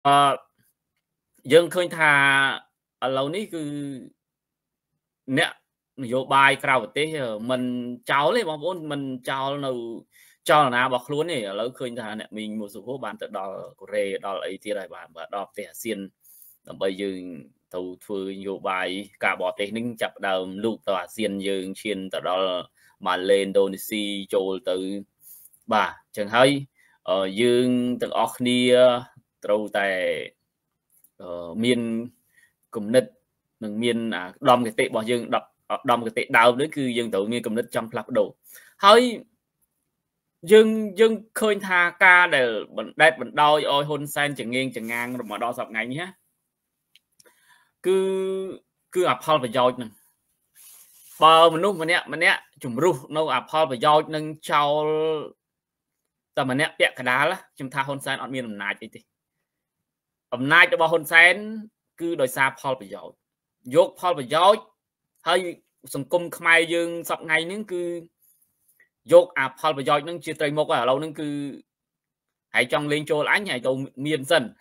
dương khơi thà ở lâu ní cứ nè vô bài crowd tế mình cháu lên bóng vốn mình cháu nào cho nào bọc luôn này ở lâu khơi thà nè mình một số bạn tự đo của rê đo ấy thì lại bạn và đo tè xiên bây giờ tàu phơi vô bài cả bỏ tè ninh chập đầu lục tòa xiên dương chiên tự đo mà lên Indonesia trôi từ bà chẳng hay ở dương từ Orkney trâu tại miền cùng nít mình miền đom cái tệ bỏ dương đập đom cái tệ đau nữa cứ dương tự miền cùng nít trong lặp đồ hơi dương dương khơi tha ca để bận đẹp bận đôi ôi hôn sen chẳng nghiêng chẳng ngang rồi mà đo sập ngày nhé cứ cứ Paul và George nè bờ mình nè chủng ru nâu Paul và George nâng chàoแต่มันเนี่ยเปียกกระดาละจุมทาฮอนไซน์ออดมีอำนาจจริงอำนาจจะบอกฮอนไซน์คือโดยซาพอลประโยชน์ยกพอลประโยชน์ให้สังคมขมายยังสับไงนึงคือยกพอลประโยชน์นึงจีตรีมกว่าเรานึงคือhãy trong lên châu lãnh hãy trong miền sân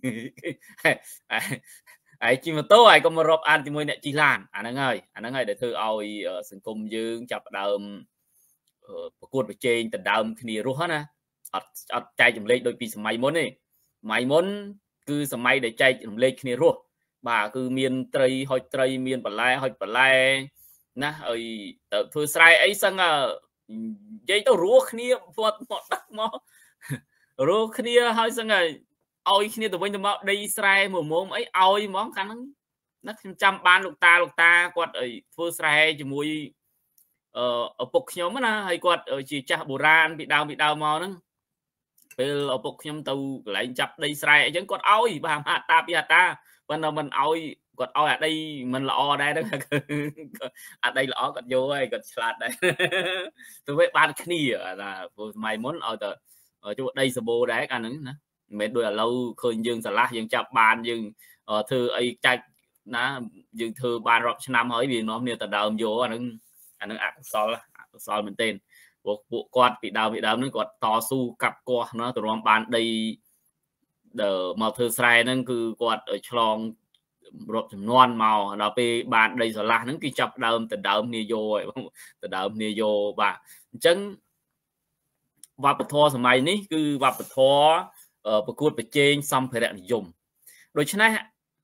hãy chỉ một tối có một rộp ăn thì mới nè chỉ làn anh ơi để thưa ôiสังคมdương chập đầm ประกวดไปเจงแต่ดาวคณีรู้ฮะนะอัดใจจำเล็กโดยปีสมัยม้นนี่สมัยม้นคือสมัยได้ใจจำเล็กคณีรู้บ่าคือเมียนไตรหอยไตรเมียนปลายหอยปลายนะเอ้ยแต่เพื่อใส่ไอ้สังใจต้องรู้คณีหมดดักมอรู้คณีให้สังเอาคณีตัวเป็นตัวมาได้ใส่หมู่มุมไอ้เอามองกันนักจำบ้านลูกตากวดไอ้เพื่อใส่จมูกở bục nhóm á hay quạt ở chỉ cha bồ ran bị đau mò nữa bây ở bục nhóm tàu lại chập đây sai chẳng quạt oi bà hạ ta bị ta bên nào mình oi quạt oi ở đây mình là o đây đó ở đây là o quạt vô ấy quạt sạt đây tôi biết ban kia là mày muốn ở chỗ đây sabo đấy cả nữa mấy đôi là lâu khơi dương sả lá dương chập bàn dương thư ấy chạy ná dương thư bàn rộng năm hỏi vì nó nhiều tờ đầu vô anhอันนั้นซอลมันเต้นพวกกอดปีดาวนั่นกอดต่อสู้กับกอดเนาะตัวรองบานได้เดอมาเธอใส่นั่นคือกอดฉลองรถจำนวนเมาเราไปบานได้สละนั่นคือจับดาวแต่ดาวเนียโยแต่ดาวเนียโยบ่าจังวัดปทอสมัยนี้คือวัดปทอประกวดไปเจงซัมเพลนิยมโดยฉะนั้น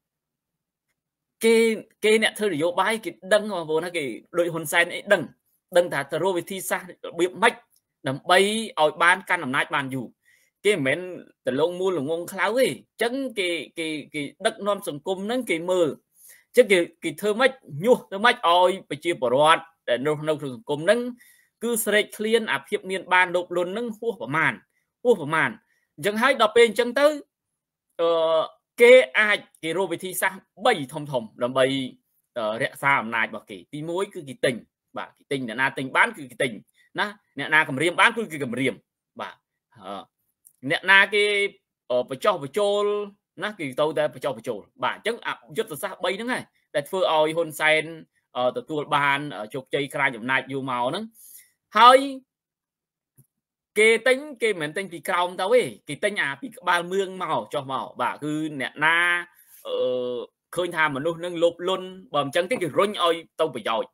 cái nè thơ điều bài cái đăng mà vô nó cái đội hồn sen ấy đăng thà tờ về thi xa biết mách nằm bay ở ban can nằm nát bàn dù cái mến từ lâu mua là ngon kháo ấy chẳng cái đất non sông cung nắng cái mơ chứ cái thơ mách nhu thơ mách oi phải chia bỏ loạt để nâu sông cung nắng cứ sợi clean hiệp miền ban đục luôn nắng hua vào màn chẳng hay đọc bên chẳng tới cái ai cái rồi thì sang bay thông làm bay rẽ xa làm này bảo kỳ tí mối cứ cái tình bà cái tình là na tình bán cứ cái tình na nè na cầm riêng bán cứ cầm riêng bà nè na cái phải cho na cái tàu ta phải cho bà chắc rất là xa bay nữa này đặt phơi oi hôn sen từ tua bàn ở chục chơi khai nhầm này dù màu nữa hơi cái tính cái mình tính cái cao tao ấy cái tính cái ba mương màu cho màu bà cứ nè na khơi tham mà luôn nâng lục luôn bầm chân cái rung oi tao phải giỏi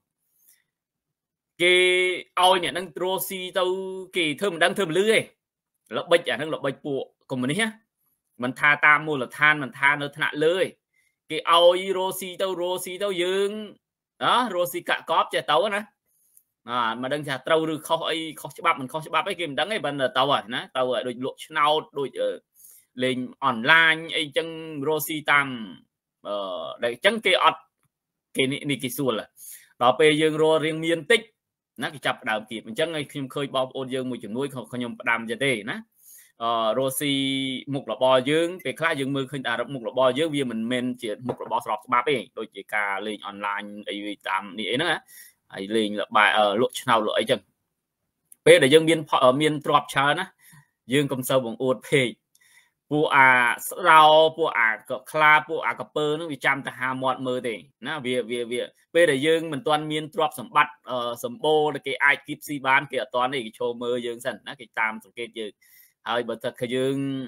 cái oi nè nâng rosi tao cái thơm đang thơm lưới là bịch nâng là bịch bộ còn mình nhá mình tha tam mua là than mình tha nó thạ lưới cái oi rosi tao dương đó rosi cả cóp cho tao nè mà đừng chả trâu được không bắp mình không bắp ấy kim đắng ấy bên là tàu rồi nè tàu ở đội lộ nào đội lên online ấy chân rosi tam để chân cái ọt cái xua là đó bây giờ rồi riêng miền tích nó cái chập đào kịp mình chân ấy khi khơi bao ôn dương mùi chừng nuôi không nhom đam giờ thế nè rosi mục là bò dương cái khác dương mưa khơi đào mục là bò dương vì mình men chỉ mục là bò sọp bắp ấy đôi chỉ cả lên online ấy tam này nữa ấy liền là bài ở lộ nào lộ ấy chừng bây để dương miền drop chả na dương cầm sâu bằng ôn phê bùa rau bùa cla bùa cà pơ nó bị chăm ta hà mọt mơ thì na vì bây để dương mình toàn miền drop sầm bắt sầm bô là cái ai kịp si bán kia toàn này show mơ dương sẵn na cái tam sầm kia dương hơi bật thật cái dương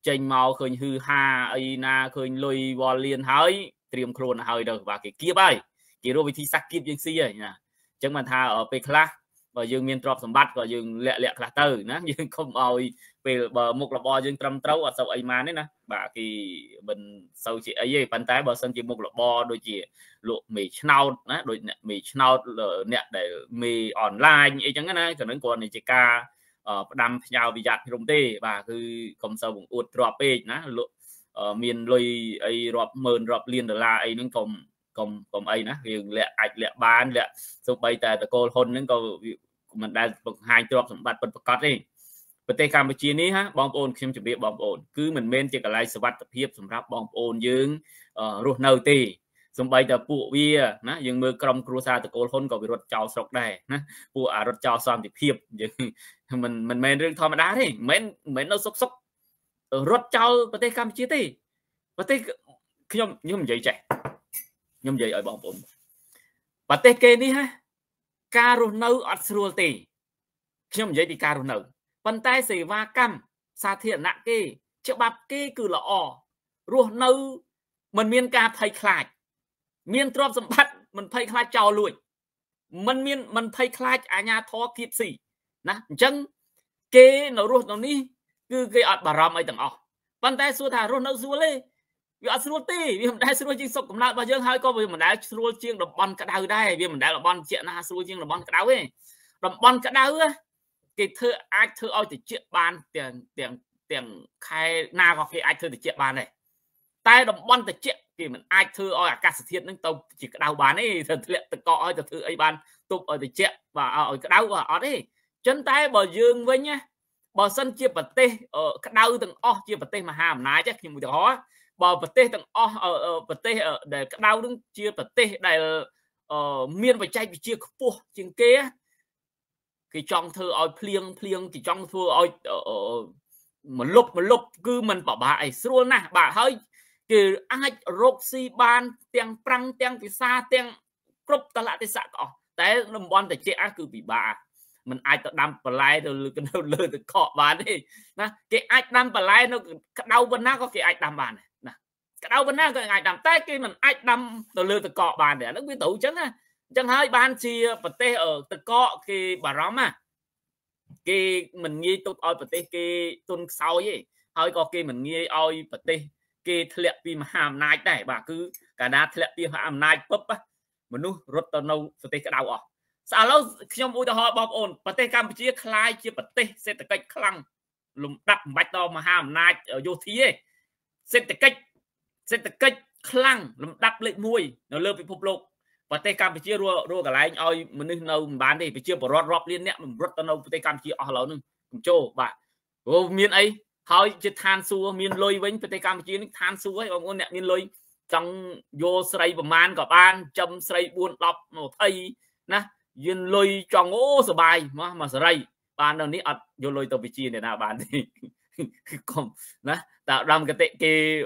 ចេញមកឃើញហឺហាអីណាឃើញលុយវល់លៀនហើយត្រៀមខ្លួនហើយទៅបាទគេគៀបហើយគេរកវិធីសាស្ត្រគៀបយើងស៊ីហើយណាអញ្ចឹងបានថាពេលខ្លះបើយើងមានទ្រព្យសម្បត្តិក៏យើងលាក់ខ្លះទៅណាយើងកុំឲ្យពេលបើមុខរបរយើងត្រឹមត្រូវអត់សូវអីម៉ានទេណាបាទគេមិនសូវជាអីទេប៉ុន្តែបើសិនជាមុខរបរដូចជាលក់មេឆ្នោតណាដូចអ្នកមេឆ្នោតអ្នកដែលមេអនឡាញអីចឹងណាក៏នឹងគាត់ជាការផ្ដាំផ្ញើវិយ័តខ្ញុំទេបាទគឺកុំសូវបង្អួតទ្រព្យពេកណាលក់មានលុយអីរាប់ម៉ឺនរាប់លានដុល្លារអីហ្នឹងកុំអីណាយើងអាចលាក់បានលាក់សូម្បីតែតកូលហ៊ុនហ្នឹងក៏មិនដែលបង្ហាញទ្រព្យសម្បត្តិពិតប្រាកដទេប្រទេសកម្ពុជានេះណាបងប្អូនខ្ញុំជម្រាបបងប្អូនគឺមិនមែនជាកន្លែងសុវត្ថិភាពសម្រាប់បងប្អូនយើងរស់នៅទេសំបីតែពួកវាណាយើងមើលក្រុមគ្រួសារតកូលហ៊ុនក៏វារត់ចោលស្រុកដែរណាពួករត់ចោលសន្តិភាពយើងមិនមែនរឿងធម្មតាទេមិនមែននៅសុករត់ចោលប្រទេសកម្ពុជាទេប្រទេសខ្ញុំនិយាយចេះខ្ញុំនិយាយឲ្យបងប្អូនប្រទេសគេនេះណាការរស់នៅអត់ស្រួលទេខ្ញុំនិយាយពីការរស់នៅប៉ុន្តែសេវាកម្មសាធារណៈគេច្បាប់គេគឺល្អរស់នៅមិនមានការភ័យខ្លាចមានទ្រព្យសម្បត្តិមិនភ័យខ្លាចចោលលួចមិនភ័យខ្លាចអាជ្ញាធរគៀបស៊ីណាអញ្ចឹងគេនៅរស់នៅនេះគឺគេអត់បារម្ភអីទាំងអស់ប៉ុន្តែសួរថារស់នៅស្រួលទេវាអត់ស្រួលទេវាមិនដែលស្រួលជាងសុខកំណើតរបស់យើងហើយក៏វាមិនដែលស្រួលជាងតំបន់ក្តៅដែរវាមិនដែលតំបន់ជាណាស្រួលជាងតំបន់ក្តៅទេតំបន់ក្តៅគេអាចធ្វើឲ្យតិចបានទាំងខែណាក៏គេអាចធ្វើតិចបានដែរតែតំបន់តិចគេមិនអាចធ្វើឲ្យអាកាសធាតុនឹងទៅជាក្តៅបានទេទៅធ្លាក់ទឹកកកឲ្យទៅធ្វើអីបានទប់ឲ្យតិចបាទឲ្យក្តៅអត់ទេចឹងតែបើយើងវិញណាបើសិនជាប្រទេសក្តៅទាំងអស់ជាប្រទេសមហាអំណាចខ្ញុំឧទាហរណ៍បើប្រទេសទាំងអស់ប្រទេសដែលក្តៅនឹងជាប្រទេសដែលមានបច្ចេកវិទ្យាខ្ពស់ជាងគេចង់ធ្វើឲ្យភ្លៀងគេចង់ធ្វើឲ្យមលប់គឺมันពិបាកអីស្រួលណាស់បាទហើយគេអាចរកស៊ីបានទាំងប្រាំងទាំងភាសាទាំងគ្រប់តលៈទេសៈក៏អស់តែតំបន់តិចគឺពិបាកมันអាចទៅដាំបន្លែទៅលើទឹកកកបានទេណាគេអាចដាំបន្លែនៅក្តៅប៉ុណ្ណាក៏គេអាចដាំបានណាក្តៅប៉ុណ្ណាក៏អាចដាំតែគេមិនអាចដាំទៅលើទឹកកកបានទេអានោះវាត្រូវអញ្ចឹងណាអញ្ចឹងហើយបានជាប្រទេសទឹកកកគេបារម្ភណាគេមិនងាយទុកឲ្យប្រទេសគេទុនខ្សោយទេហើយក៏គេមិនងាយឲ្យប្រទេសគេធ្លាក់ពីមហាអំណាចដែរបាទគឺកាលណាធ្លាក់ពីមហាអំណាចពឹបមនុស្សរត់ទៅនៅប្រទេសក្តៅអស់ឥឡូវខ្ញុំឧទាហរណ៍បងប្អូនប្រទេសកម្ពុជាคล้ายជាប្រទេសសេដ្ឋកិច្ចខ្លាំងលំដាប់បំបាច់ដល់មហាអំណាចយោធាទេសេដ្ឋកិច្ចខ្លាំងលំដាប់លេខ1នៅលើពិភពលោកប្រទេសកម្ពុជារកន្លែងឲ្យមនុស្សនៅមិនបានទេប្រជាពលរដ្ឋរាប់លានអ្នកមិនរត់ទៅនៅប្រទេសកម្ពុជាអស់ឥឡូវហ្នឹងកុំចូលបាទព្រោះមានអីហើយជាឋានសួគ៌មានលុយវិញប្រទេសកម្ពុជានេះឋានសួគ៌ហើយបងប្អូនអ្នកមានលុយចង់យកស្រីប្រមាណក៏បានចំស្រី4 10 20ណាយើងលុយចង់អូសបាយមកសេរីបាននៅនេះអត់យកលុយទៅវិជាអ្នកណាបានទេគឺកុំណាតែដើមកតិ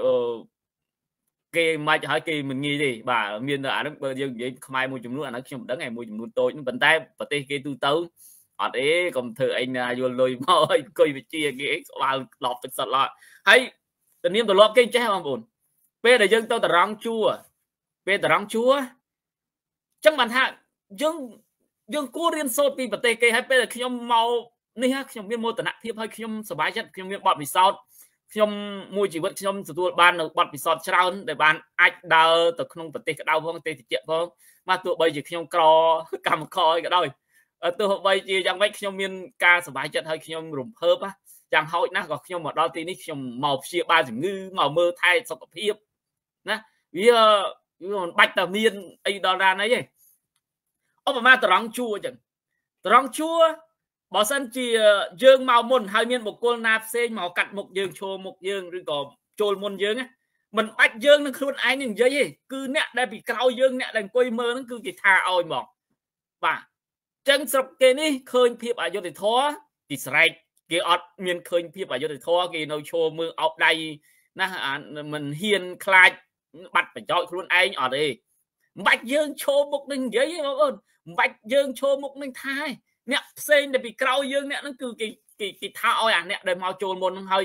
គេមិនឲ្យគេមិនងាយទេបាទមានអាហ្នឹងបើយើងនិយាយខ្មែរមួយចំនួនអាហ្នឹងខ្ញុំមិនដឹងឯមួយចំនួនតូចហ្នឹងប៉ុន្តែប្រទេសគេទូទៅអត់អីកុំធ្វើអីណាយកលុយមកឲ្យអង្គុយវិជាគេស្បាល់ឡប់ទឹកសុទ្ធឡោះហើយទំនៀមទម្លាប់គេចេះបងប្អូនពេលដែលយើងទៅតរងជួពេលតរងជួចឹងបានថាយើងគួររៀនសូត្រពីប្រទេសគេហើយពេលដែលខ្ញុំមកនេះខ្ញុំមានមោទនភាពហើយខ្ញុំសប្បាយចិត្តខ្ញុំមានបទពិសោធន៍ខ្ញុំមួយជីវិតខ្ញុំទទួលបាននៅបទពិសោធន៍ច្រើនដែលបានអាចដើរទៅក្នុងប្រទេសក្តៅផងប្រទេសត្រជាក់ផងមកទោះបីជាខ្ញុំក្រកម្មករអីក៏ដោយទោះបីជាយ៉ាងម៉េចខ្ញុំមានការសប្បាយចិត្តហើយខ្ញុំរំភើបយ៉ាងហោចណាស់ក៏ខ្ញុំមកដល់ទីនេះខ្ញុំមកព្យាបាលជំងឺមកមើលថែសុខភាពណាវាមិនបាច់តែមានអីដល់ណានេះទេឧបមាត្រង់ជួអញ្ចឹងត្រង់ជួបើសិនជាយើងមកមុនហើយមានបុគ្គលណាផ្សេងមកកាត់មុខយើងឈរមុខយើងឬក៏ចូលមុនយើងមិនបាច់យើងនឹងខ្លួនឯងនិយាយទេគឺអ្នកដែលពីក្រោយយើងអ្នកដែលអង្គុយមើលហ្នឹងគឺគេថាឲ្យហ្មងបាទចឹងស្រុកគេនេះឃើញភាពអយុត្តិធម៌គេស្រែកគេអត់មានឃើញភាពអយុត្តិធម៌គេនៅឈរមើលអោបដៃណាមិនហ៊ានខ្លាចបាត់ប្រយោជន៍ខ្លួនឯងអត់ទេមិនបាច់យើងឈរមុខនឹងនិយាយទេបងប្អូនមិនបាច់យើងឈរមុខនឹងថាទេអ្នកផ្សេងដែលពីក្រោយយើងអ្នកហ្នឹងគឺគេថាឲ្យអាអ្នកដែលមកចូលមុនហ្នឹងហើយ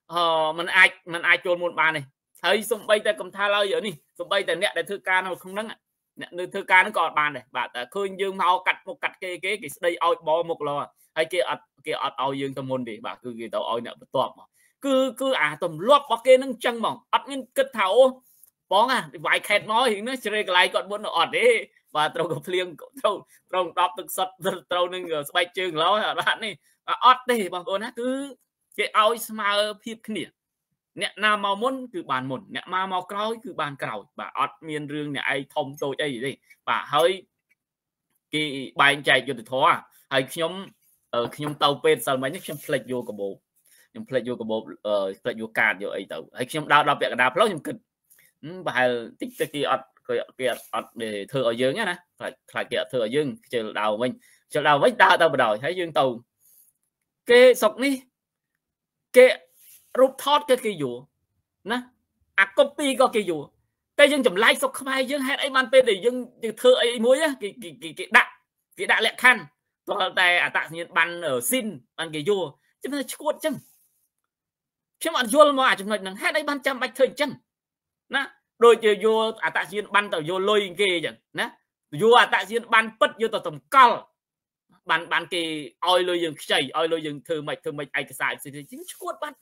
mình ai chôn muôn bàn này thấy xung bay tay cầm tha lao giờ đi xung bay tay nè để thư ca nó không nắng nè thư ca nó còn bàn này bạn khơi dương mau cắt một cắt cái đây oi bò một lò hay kia oi dương tầm môn đi bạn cứ tao oi nè toạc mà cứ tầm lóp bọc kia nâng chân mỏng nên kết thảo bóng vài khẹt nói thì nó chơi lại còn muốn nó đấy và trâu gặp liêng trâu đọc thực sật trâu nên bay trường nó bạn này đi bằng con cứ cái oi smile phim kia nè nào màu muốn cứ bàn một nè màu cõi cứ bàn cào bà miền rương nè ai thông tôi đây gì bà hơi cái bài chạy cho được thoa hay nhóm tàu pê sao mấy nhóm plek vô của bộ nhóm plek vô của bộ plek vô card vô ấy tàu hay nhóm đào việc đào plek nhóm kịch bài tích kia để thưa ở dưới nhá nè phải kia thưa ở dưới chờ đào mình chờ đào với đào tàu đòi thấy dương tàu cái sọc ní cái rút thoát cái dụ nè copy có cái dụ cái dân chấm like sọc không ai dân hết ấy man pe để dân thưa ấy muối á cái đã lẹ khăn toàn tại tạng nhiên ban ở xin ban cái dụ chứ mà chuột chứ mà vô mà chúng mình hết đấy ban trăm bạch thời chân nè rồi chờ vô tạng nhiên ban tàu vô lôi kia chẳng nè vô tạng nhiên ban bất vô tàu tầm cao ban cái oi lôi dừng chảy oi lôi dừng thưa mạch ai cái sai thì chính chuột ban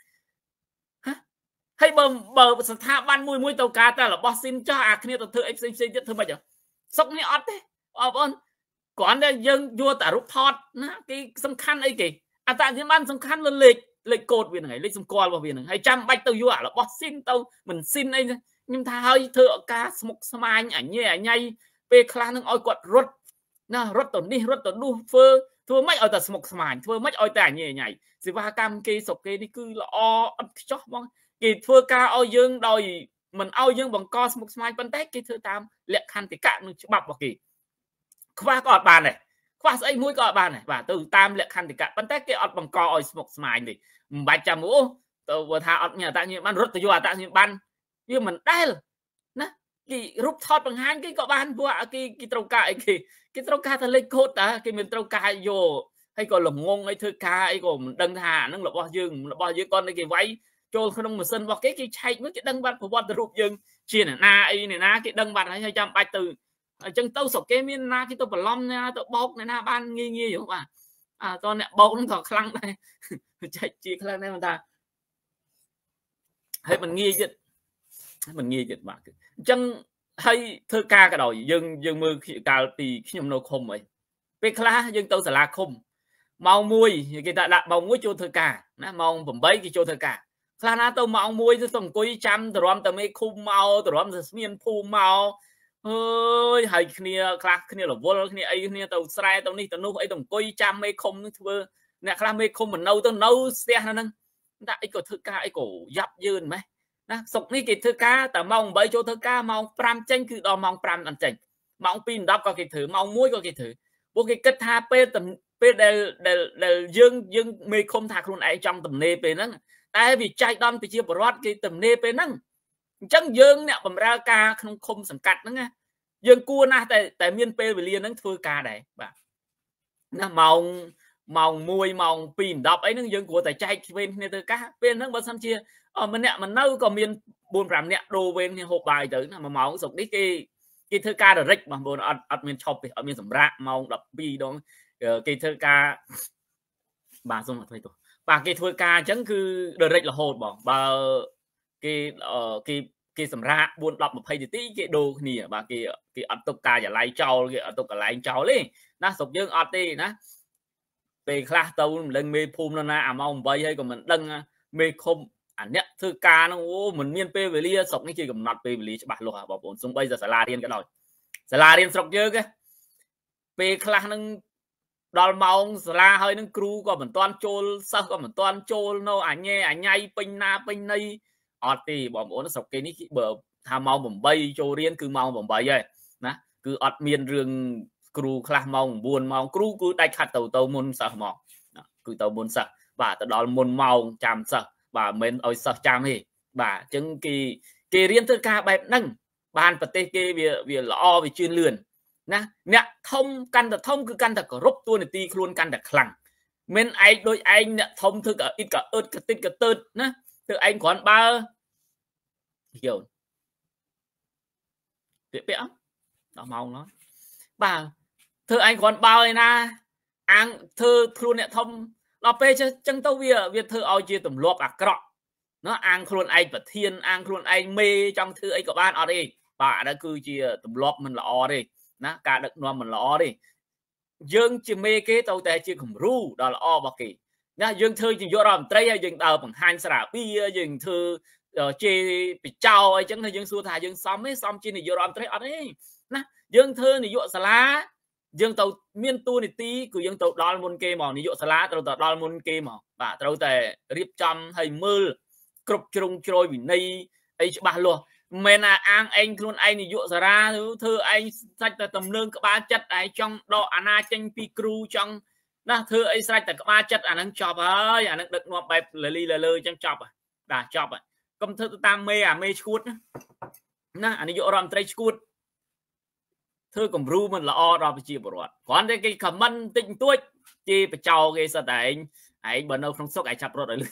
hay bờสถาบันมวยตกาแต่ละบอสซินจ้าเนี่ยตัวเธอเอฟซีจะเธอมาจากสกนี่ออดเด้บอลก่อนเนี่ยยังยัวแต่รูปทอดนะcáiสำคัญไอ้กี่อาจารย์ที่บ้านสำคัญเลยเลขโกดเวียนไหนเลขสมกรว่าเวียนหนึ่งให้จำใบตัวยัวละบอสซินตัวเหมือนซินไอ้ยิ่งท้าให้เธอกาสมุกสมายอันนี้ไงไปคลานึงอ้อยกดรถนะรถตัวนี้รถตัวดูเฟอร์ทัวไม่เอาแต่สมุกสมายทัวไม่เอาแต่อันนี้ไงสิว่ากรรมกีศกกีนี่คือละอัดจ๊อกมองkỳ thưa ca ao dương đòi mình ao dương bằng co một smile phân tích kỳ thưa tam lệ khăn thì cạn mình bọc vào kỳ khoa có bàn này khoa sẽ mũi có bàn này và từ tam lệ khăn thì cạn phân tích cái ọt bằng co một smile thì បាច់ចាំអូទៅបើថាអត់មានអតាបានរត់ទៅយកអតាបានវាមិនដែលណាគេរូបថតបង្ហាញគេក៏បានពួកគេត្រូវការអីគេត្រូវការតែលេខកូដតាគេមានត្រូវការយកហើយក៏ល្ងងអីធ្វើការអីក៏មិនដឹងថាហ្នឹងរបស់យើងគាត់គេវាយចូលក្នុងម៉ាស៊ីនរបស់គេឆែកមើលគេដឹងបាត់ប្រវត្តិរូបយើងជាអ្នកណាអីអ្នកណាគេដឹងបាត់ហើយចាំបាច់ទៅអញ្ចឹងទៅស្រុកគេមានណាគេទៅបន្លំណាទៅបោកអ្នកណាបានងាយហ្នឹងបាទតើអ្នកបោកហ្នឹងក៏ខ្លាំងដែរចែកជាខ្លាំងដែរមិនថាហើយមិនងាយចិត្តបាទអញ្ចឹងហើយធ្វើការក៏ដោយយើងមើលកាលពីខ្ញុំនៅឃុំអីពេលខ្លះយើងទៅសាលាឃុំម៉ោង1គេដាក់ម៉ោង1ចូលធ្វើការណាម៉ោង8គេចូលធ្វើការខ្លះណាទៅម៉ោង1ទៅអង្គុយចាំតរំតែមេឃុំមកតរំតែស្មានភូមិមកអើយហើយគ្នាខ្លះគ្នារវល់គ្នាអីគ្នាទៅស្រែទៅនេះទៅនោះអីទៅអង្គុយចាំមេឃុំនឹងធ្វើអ្នកខ្លះមេឃុំមិននៅទៅនៅស្ទះហ្នឹងដាក់អីក៏ធ្វើការអីក៏យ៉ាប់យឺនម៉េះណាសុកនេះគេធ្វើការតែម៉ោង8ចូលធ្វើការម៉ោង5ចេញគឺដល់ម៉ោង5អត់ចេញម៉ោង2 10ក៏គេធ្វើម៉ោង1ក៏គេធ្វើពួកគេគិតថាពេលដែលយើងមេឃុំថាខ្លួនឯងចង់ទំនេរពេលហ្នឹងតែវាចែកដល់ប្រជាពលរដ្ឋគេទំនេរពេលហ្នឹងអញ្ចឹងយើងអ្នកបម្រើការក្នុងឃុំសង្កាត់ហ្នឹងណាយើងគួរណាស់តែមានពេលវេលាហ្នឹងធ្វើការដែរបាទណាម៉ោង1ម៉ោង2 10អីហ្នឹងយើងគួរតែចែកវេនគ្នាធ្វើការពេលហ្នឹងបើសិនជាម្នាក់មិននៅក៏មាន 4-5 នាក់ដូរវេនគ្នាហូបបាយទៅណា1ម៉ោងស្រុកនេះគេធ្វើការរិចបងប្អូនអត់មានឈប់ទេអត់មានសម្រាប់ម៉ោង12ដងគេធ្វើការបាទសូមអធិស្ឋានបាទគេធ្វើការអញ្ចឹងគឺរិចរហូតបងបើគេសម្រាប់ 4-10-20 នាទីគេដូរគ្នាបាទគេអត់ទុកការចល័យចោលគេអត់ទុកកន្លែងចោលទេណាស្រុកយើងអត់ទេណាពេលខ្លះទៅមិនដឹងមេភូមិនៅណាអាម៉ោង8ហើយក៏មិនដឹងមេឃុំអាអ្នកធ្វើការហ្នឹងអូមិនមានពេលវេលាស្រុកនេះគេកំណត់ពេលវេលាច្បាស់លាស់បងប្អូនសូម្បីតែសាលារៀនក៏ដោយសាលារៀនស្រុកយើងពេលខ្លះហ្នឹងដល់ម៉ោងសាលាហើយនឹងគ្រូក៏មិនទាន់ចូលសិស្សក៏មិនទាន់ចូលនៅអញ៉ៃពេញណាពេញណីអត់ទេបងប្អូនស្រុកគេនេះបើថាម៉ោង8ចូលរៀនគឺម៉ោង8ហើយណាគឺអត់មានរឿងគ្រូខ្លះម៉ោង9ម៉ោងគ្រូគឺដាច់ខាត់ទៅមុនសិស្សមកគឺទៅមុនសិស្សបាទទៅដល់មុនម៉ោងចាំសិស្សបាទមិនឲ្យសិស្សចាំទេបាទអញ្ចឹងគេរៀនធ្វើការបែបហ្នឹងបានប្រទេសគេវាល្អវាជឿនលឿនណាអ្នកធំកាន់តែធំគឺកាន់តែគោរពតួនាទីខ្លួនកាន់តែខ្លាំងមិនឯងដូចឯងអ្នកធំធ្វើក៏អ៊ីតក៏អឺតក៏តិចក៏ទើតណា từ anh còn ba hiểu tiệm bẽ đó mong nó bà thưa anh còn bao này na anh thưa luôn nè thông lo pe chân tao việc thưa ao chia tầm lộp cọ nó ăn luôn anh và thiên ăn luôn anh mê trong thư ấy của bạn ở đây bà đã cứ chia tầm lộp mình là o đi nó cả đất non mình là o đi dương chỉ mê cái tàu tè chỉ cùng ru đó là o bạc kỳ nhá dương thư chỉ vô làm tây hay dương tàu bằng hai sả bia dương thư chê bị trao ấy chẳng là dương xua thả dương xóm ấy xóm chi này vô làm tây ở đây nè dương thư này vô sả dương tàu miên tu này tí của dương tàu đo môn kê mỏ này vô sả tàu đo môn kê mỏ và tàu tè riệp trăm hay mưa cục trùng trôi vì nay ấy bà luôn mẹ là anh luôn anh thì dụ ra thưa anh sạch tầm lương các ba chất ấy trong độ ana tranh pi cru trong nó thưa ấy sạch các ba chất anh chọc ơi anh được ngọt bẹp là ly là lơi trong chọc đã chọc công thư tam mê mê chuột nè anh dụ làm tray chuột thưa cùng ru mình là o rồi chia bột còn cái comment tinh tuổi chi phải chào cái sao tại anh bận đâu không sốc anh chập rồi đấy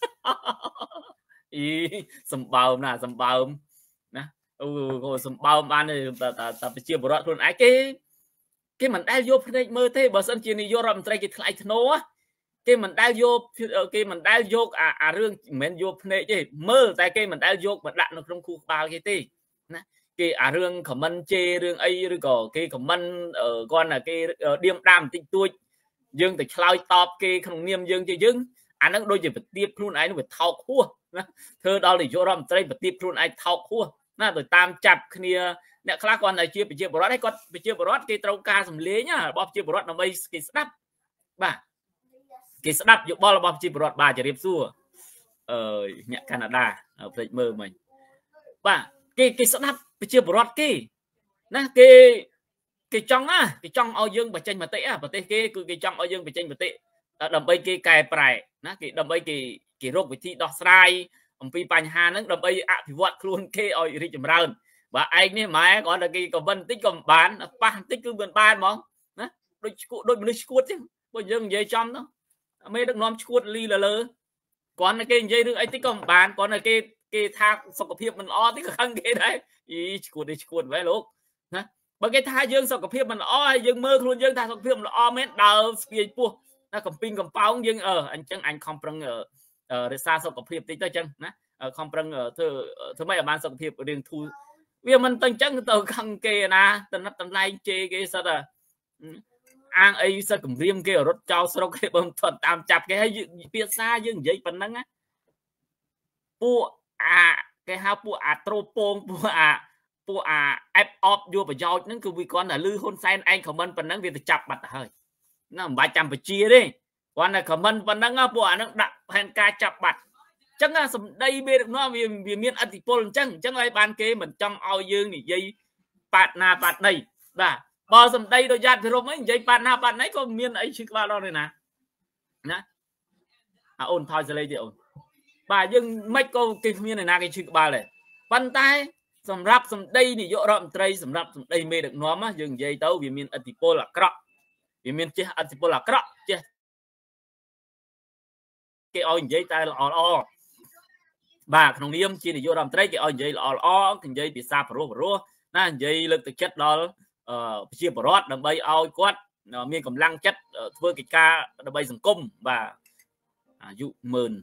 sầm bào nè sầm bào nè sầm bào ban này ta chia bột luôn ai cái mình đang vô phê mơ thế bờ sân chiên vô làm trai cái lại thô á cái mình đang vô cái mình đang vô rương mình vô phê chứ mơ tại cái mình đang vô mình đặt nó trong khu bao cái tí nè cái rương comment chê rương ấy rồi có cái comment ở con là cái điềm đam tinh tuổi dương từ cloud top cái không niêm dương chơi dương anh nó đôi chỉ phải tiếp luôn anh nó phải thao khua thưa đó thì chỗ làm trai phải tiếp luôn anh thao khua nó rồi tam chập kia nè khác con này chia phải chia bớt đấy con phải chia bớt cái trâu ca sầm lế nhá bóp chia bớt nó bay cái snap bà cái snap dụng bao là bóp chia bớt bà chỉ đẹp xua nhạc Canada ở đây mơ mình bà cái snap phải chia bớt cái nè cái trong ao dương và tranh mà tệ à và tệ cái trong ao dương và tranh mà tệ đầm bay cái cài phải nè cái đầm bay cái rốt vị thị đỏ sai ông pi bành hà nó đầm bay ạ thì vọt luôn cái oi đi chậm rơn và anh ấy mà còn là cái còn tích còn bán ban tích cứ vườn ban mong đôi mình cuột chứ bây giờ dây trong đó mấy được nom cuột ly là lơ còn là cái dây được ấy tích còn bán còn là cái thang sọc cặp hiệp mình o tích khăn cái đấy ý cuột đi cuột vậy lúc bởi cái thang dương sọc cặp hiệp mình o dương mơ luôn dương thang sọc cặp hiệp mình o mấy đầu kia pua nó cầm pin cầm pháo dương anh chân anh không prăng ở xa sọc cặp hiệp tích tới chân nè không prăng thứ mấy ở ban sọc cặp hiệp ở đường thu vì mình tân chân từ khăn kê na tân này chê cái sao là ăn ấy sao cũng riêng kia ở rốt trao sau cái bơm thuận tam chập cái hay biết xa dương giấy phần năng á pu cái hao pu tropong pu ép off vô và do những cái vì con là lư hôn sen anh comment phần năng việc chập mặt hơi nó 300 phải chia đi còn là comment phần năng pu nó đặt hẹn ca chập mặt chẳng là đây bên nó vì miền ăn thì pol chẳng ai ban kế mình trong ao dương thì dây bạn này và bao giờ đây đôi giặt thì rồi mấy dây bạn ấy có miền ấy chứ qua đó này nè nhá ôn thôi giờ lấy đi ôn bà dương mấy câu cái miền này na cái chữ ba này bàn tay sầm rap sầm đây thì dỗ rộng tây sầm rap đây mê được nó á dương dây tấu vì miền ăn thì pol là cọ vì miền chứ ăn thì pol là cọ chứ cái ôi dây tay là o bà không niêm chi thì vô làm trái cái ôi dây là o cái dây bị sa pro nè dây lực thực chất đó chia bớt đầm bay ao quát miên cầm lăng chất với cái ca đầm bay rừng cung và dụ mờn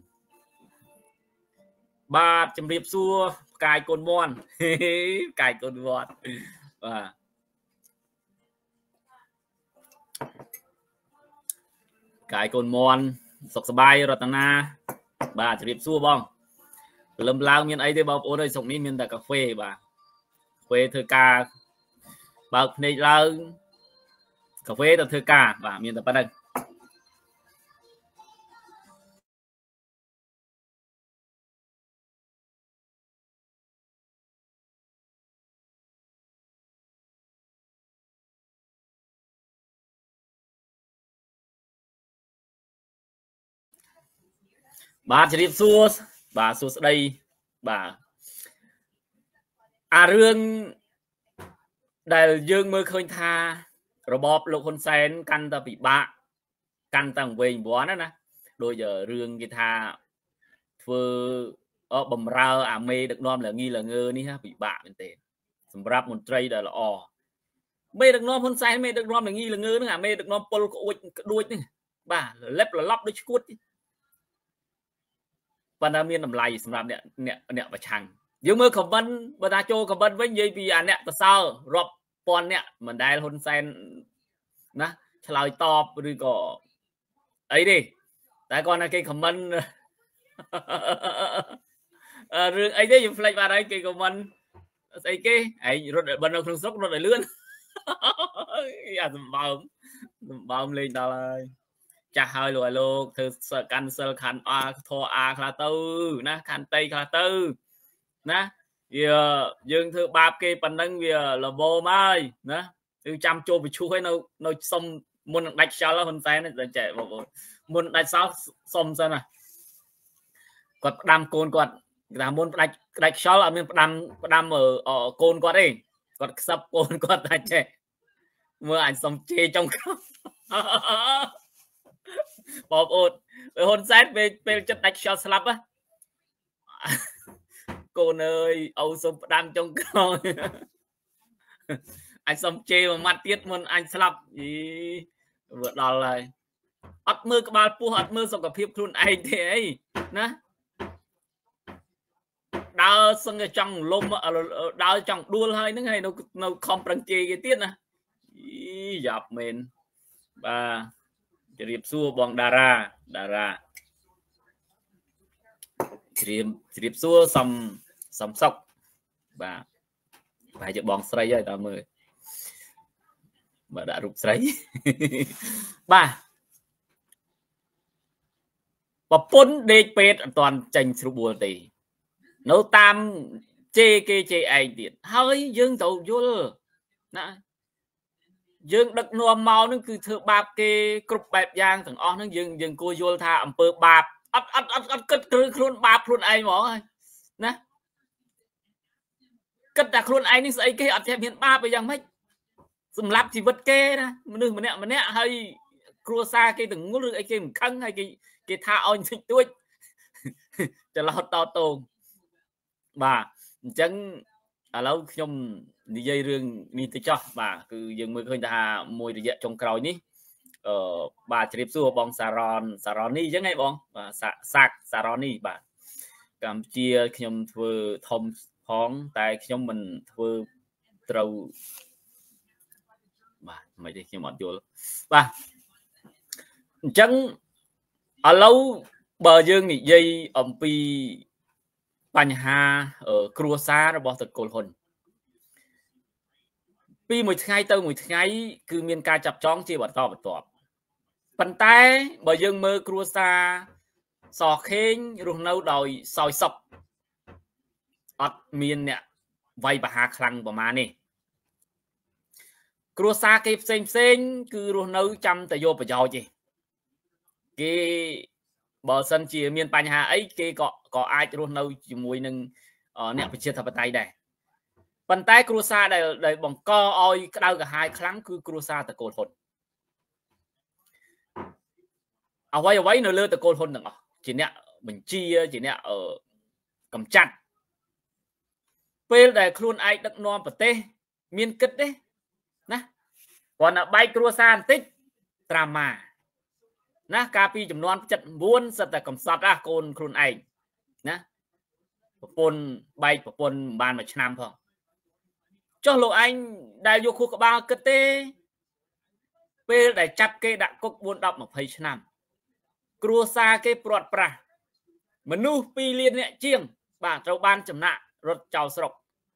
ba chấm điệp xua cài cồn mon cài cồn mon và cài cồn mon sọc bay Ratana ba chấm điệp xua bong lâm lao miền ấy thì bao ô đây sọc ní miền tại cà phê bà phê thơ ca bao này là cà phê là thơ ca và miền tại đây bà chỉ điệp xua bà xua đây bà rương đại dương mơ khơi tha rồi bóp lục hôn sen căn ta bị bạ căn tầng về bó đó nè đôi giờ rương cái tha vừa bầm rau à mê được nom là nghi là ngơ ní ha bị bạ bên tề sầm ráp một tray là mê được nom hơn sai mê được nom là nghi là ngơ nữa à mê được nom pol đuôi nữa bà lép là lóc đôi chút và nam miên làm lại sầm ráp nè và chăng dương mơ khẩm văn và ta cho khẩm văn với gì vì anh nè tại sao rọp pon nè mình đai hôn sen nè lời tọp rồi có ấy đi tại con là cái khẩm văn rồi ấy đấy dùng flash vào đây cái comment ấy cái ấy rồi bên đâu không sốc rồi lươn à bom lên đó rồi chả hơi lùi luôn từ cancel khăn a thô a khá tư nè khăn tây khá tư nè giờ dương thứ ba kia phần năng giờ là vô mai nè từ trăm chô bị chui nó xong muốn đánh sao là hơn tay nó chạy vào muốn đánh sao xong ra nè còn đam côn còn là muốn đánh sao là mình đam ở côn qua đi còn sắp côn qua tay chạy mưa ảnh xong chê trong bóp ột hôn xét về chất đánh sao slap á cô ơi âu sụp đam trong coi anh xong chê mà mặt tiết muốn anh slap ý vượt đòn lại ớt mưa các bạn pu ớt mưa xong cả phim luôn anh thế ấy nè đau xong cái trong lôm đau trong đua hơi nữa hay nó không bằng chê cái tiết nè dập mình và điệp xua bằng đà ra điệp xua xong sóc và phải chụp bóng sấy rồi tao mời mà đã rụt sấy ba và pôn đê pet toàn tranh sụp buồn tì nấu tam chê anh điện hơi dương tàu vô nè dương đất nuông màu nó cứ thưa bạp cái cục bẹp giang thằng on nó dương cô vô tha ẩm bơ bạp ắt cất luôn bạp luôn ai mỏ ơi nè cất đặt luôn ai nhưng ấy cái ắt thêm hiện ba bây giờ mấy dùng lắp thì vật kê đó mình nè hay cua xa cái từng ngút ấy cái khăn hay cái tha on xịt tuổi cho lo to tồn bà chẳng à lâu trong đi dây rương đi tới cho bà cứ dừng mới khơi ta môi được trong còi ní bà chụp xua bong saron ní chứ ngay bong và sạc saron ní bà Campuchia nhom vừa thông phóng tại nhom mình vừa trâu bà mấy đây nhom mọt vô bà chẳng ở lâu bờ dương nghỉ dây ẩm piปัญหาครัวซาระบอบตะโกนคนปีមួយថ្ងៃទៅមួយថ្ងៃគឺមានការចាប់ចងជាបន្តប៉ុន្តែបើយើងមើលគ្រួសារសខេងរស់នៅដោយសោយសុខអត់មានអ្នកវាយបហាខ្លាំងប្រមាណនេះគ្រួសារគេផ្សេងគឺរស់នៅចាំតែយកប្រយោជន៍ទេគេបើសិនជាមានបញ្ហាអីគេក៏អាចរស់នៅជាមួយនឹងអ្នកប្រជាធិបតេយ្យដែរប៉ុន្តែគ្រួសារដែលបង្កឲ្យក្តៅក្រហាយខ្លាំងគឺគ្រួសារតកូលហ៊ុនអ្វីនៅលើតកូលហ៊ុនទាំងអស់ជាអ្នកបញ្ជាជាអ្នកកំចាត់ពេលដែលខ្លួនឯងដឹកនាំប្រទេសមានគិតទេណាគាត់ណាបែកគ្រួសារបន្តិចត្រាម៉ាណាកាលពីចំនួន79សិតតែកំសត់កូនខ្លួនឯងណាប្រពន្ធបែកប្រពន្ធបានមួយឆ្នាំផងចុះលោកឯងដែលយកខួរក្បាលគិតទេពេលដែលចាប់គេដាក់គុក4 10 20ឆ្នាំគ្រួសារគេព្រាត់ប្រាសមនុស្ស2 លានអ្នកជាងបាទត្រូវបានចំណាក់រត់ចោលស្រុក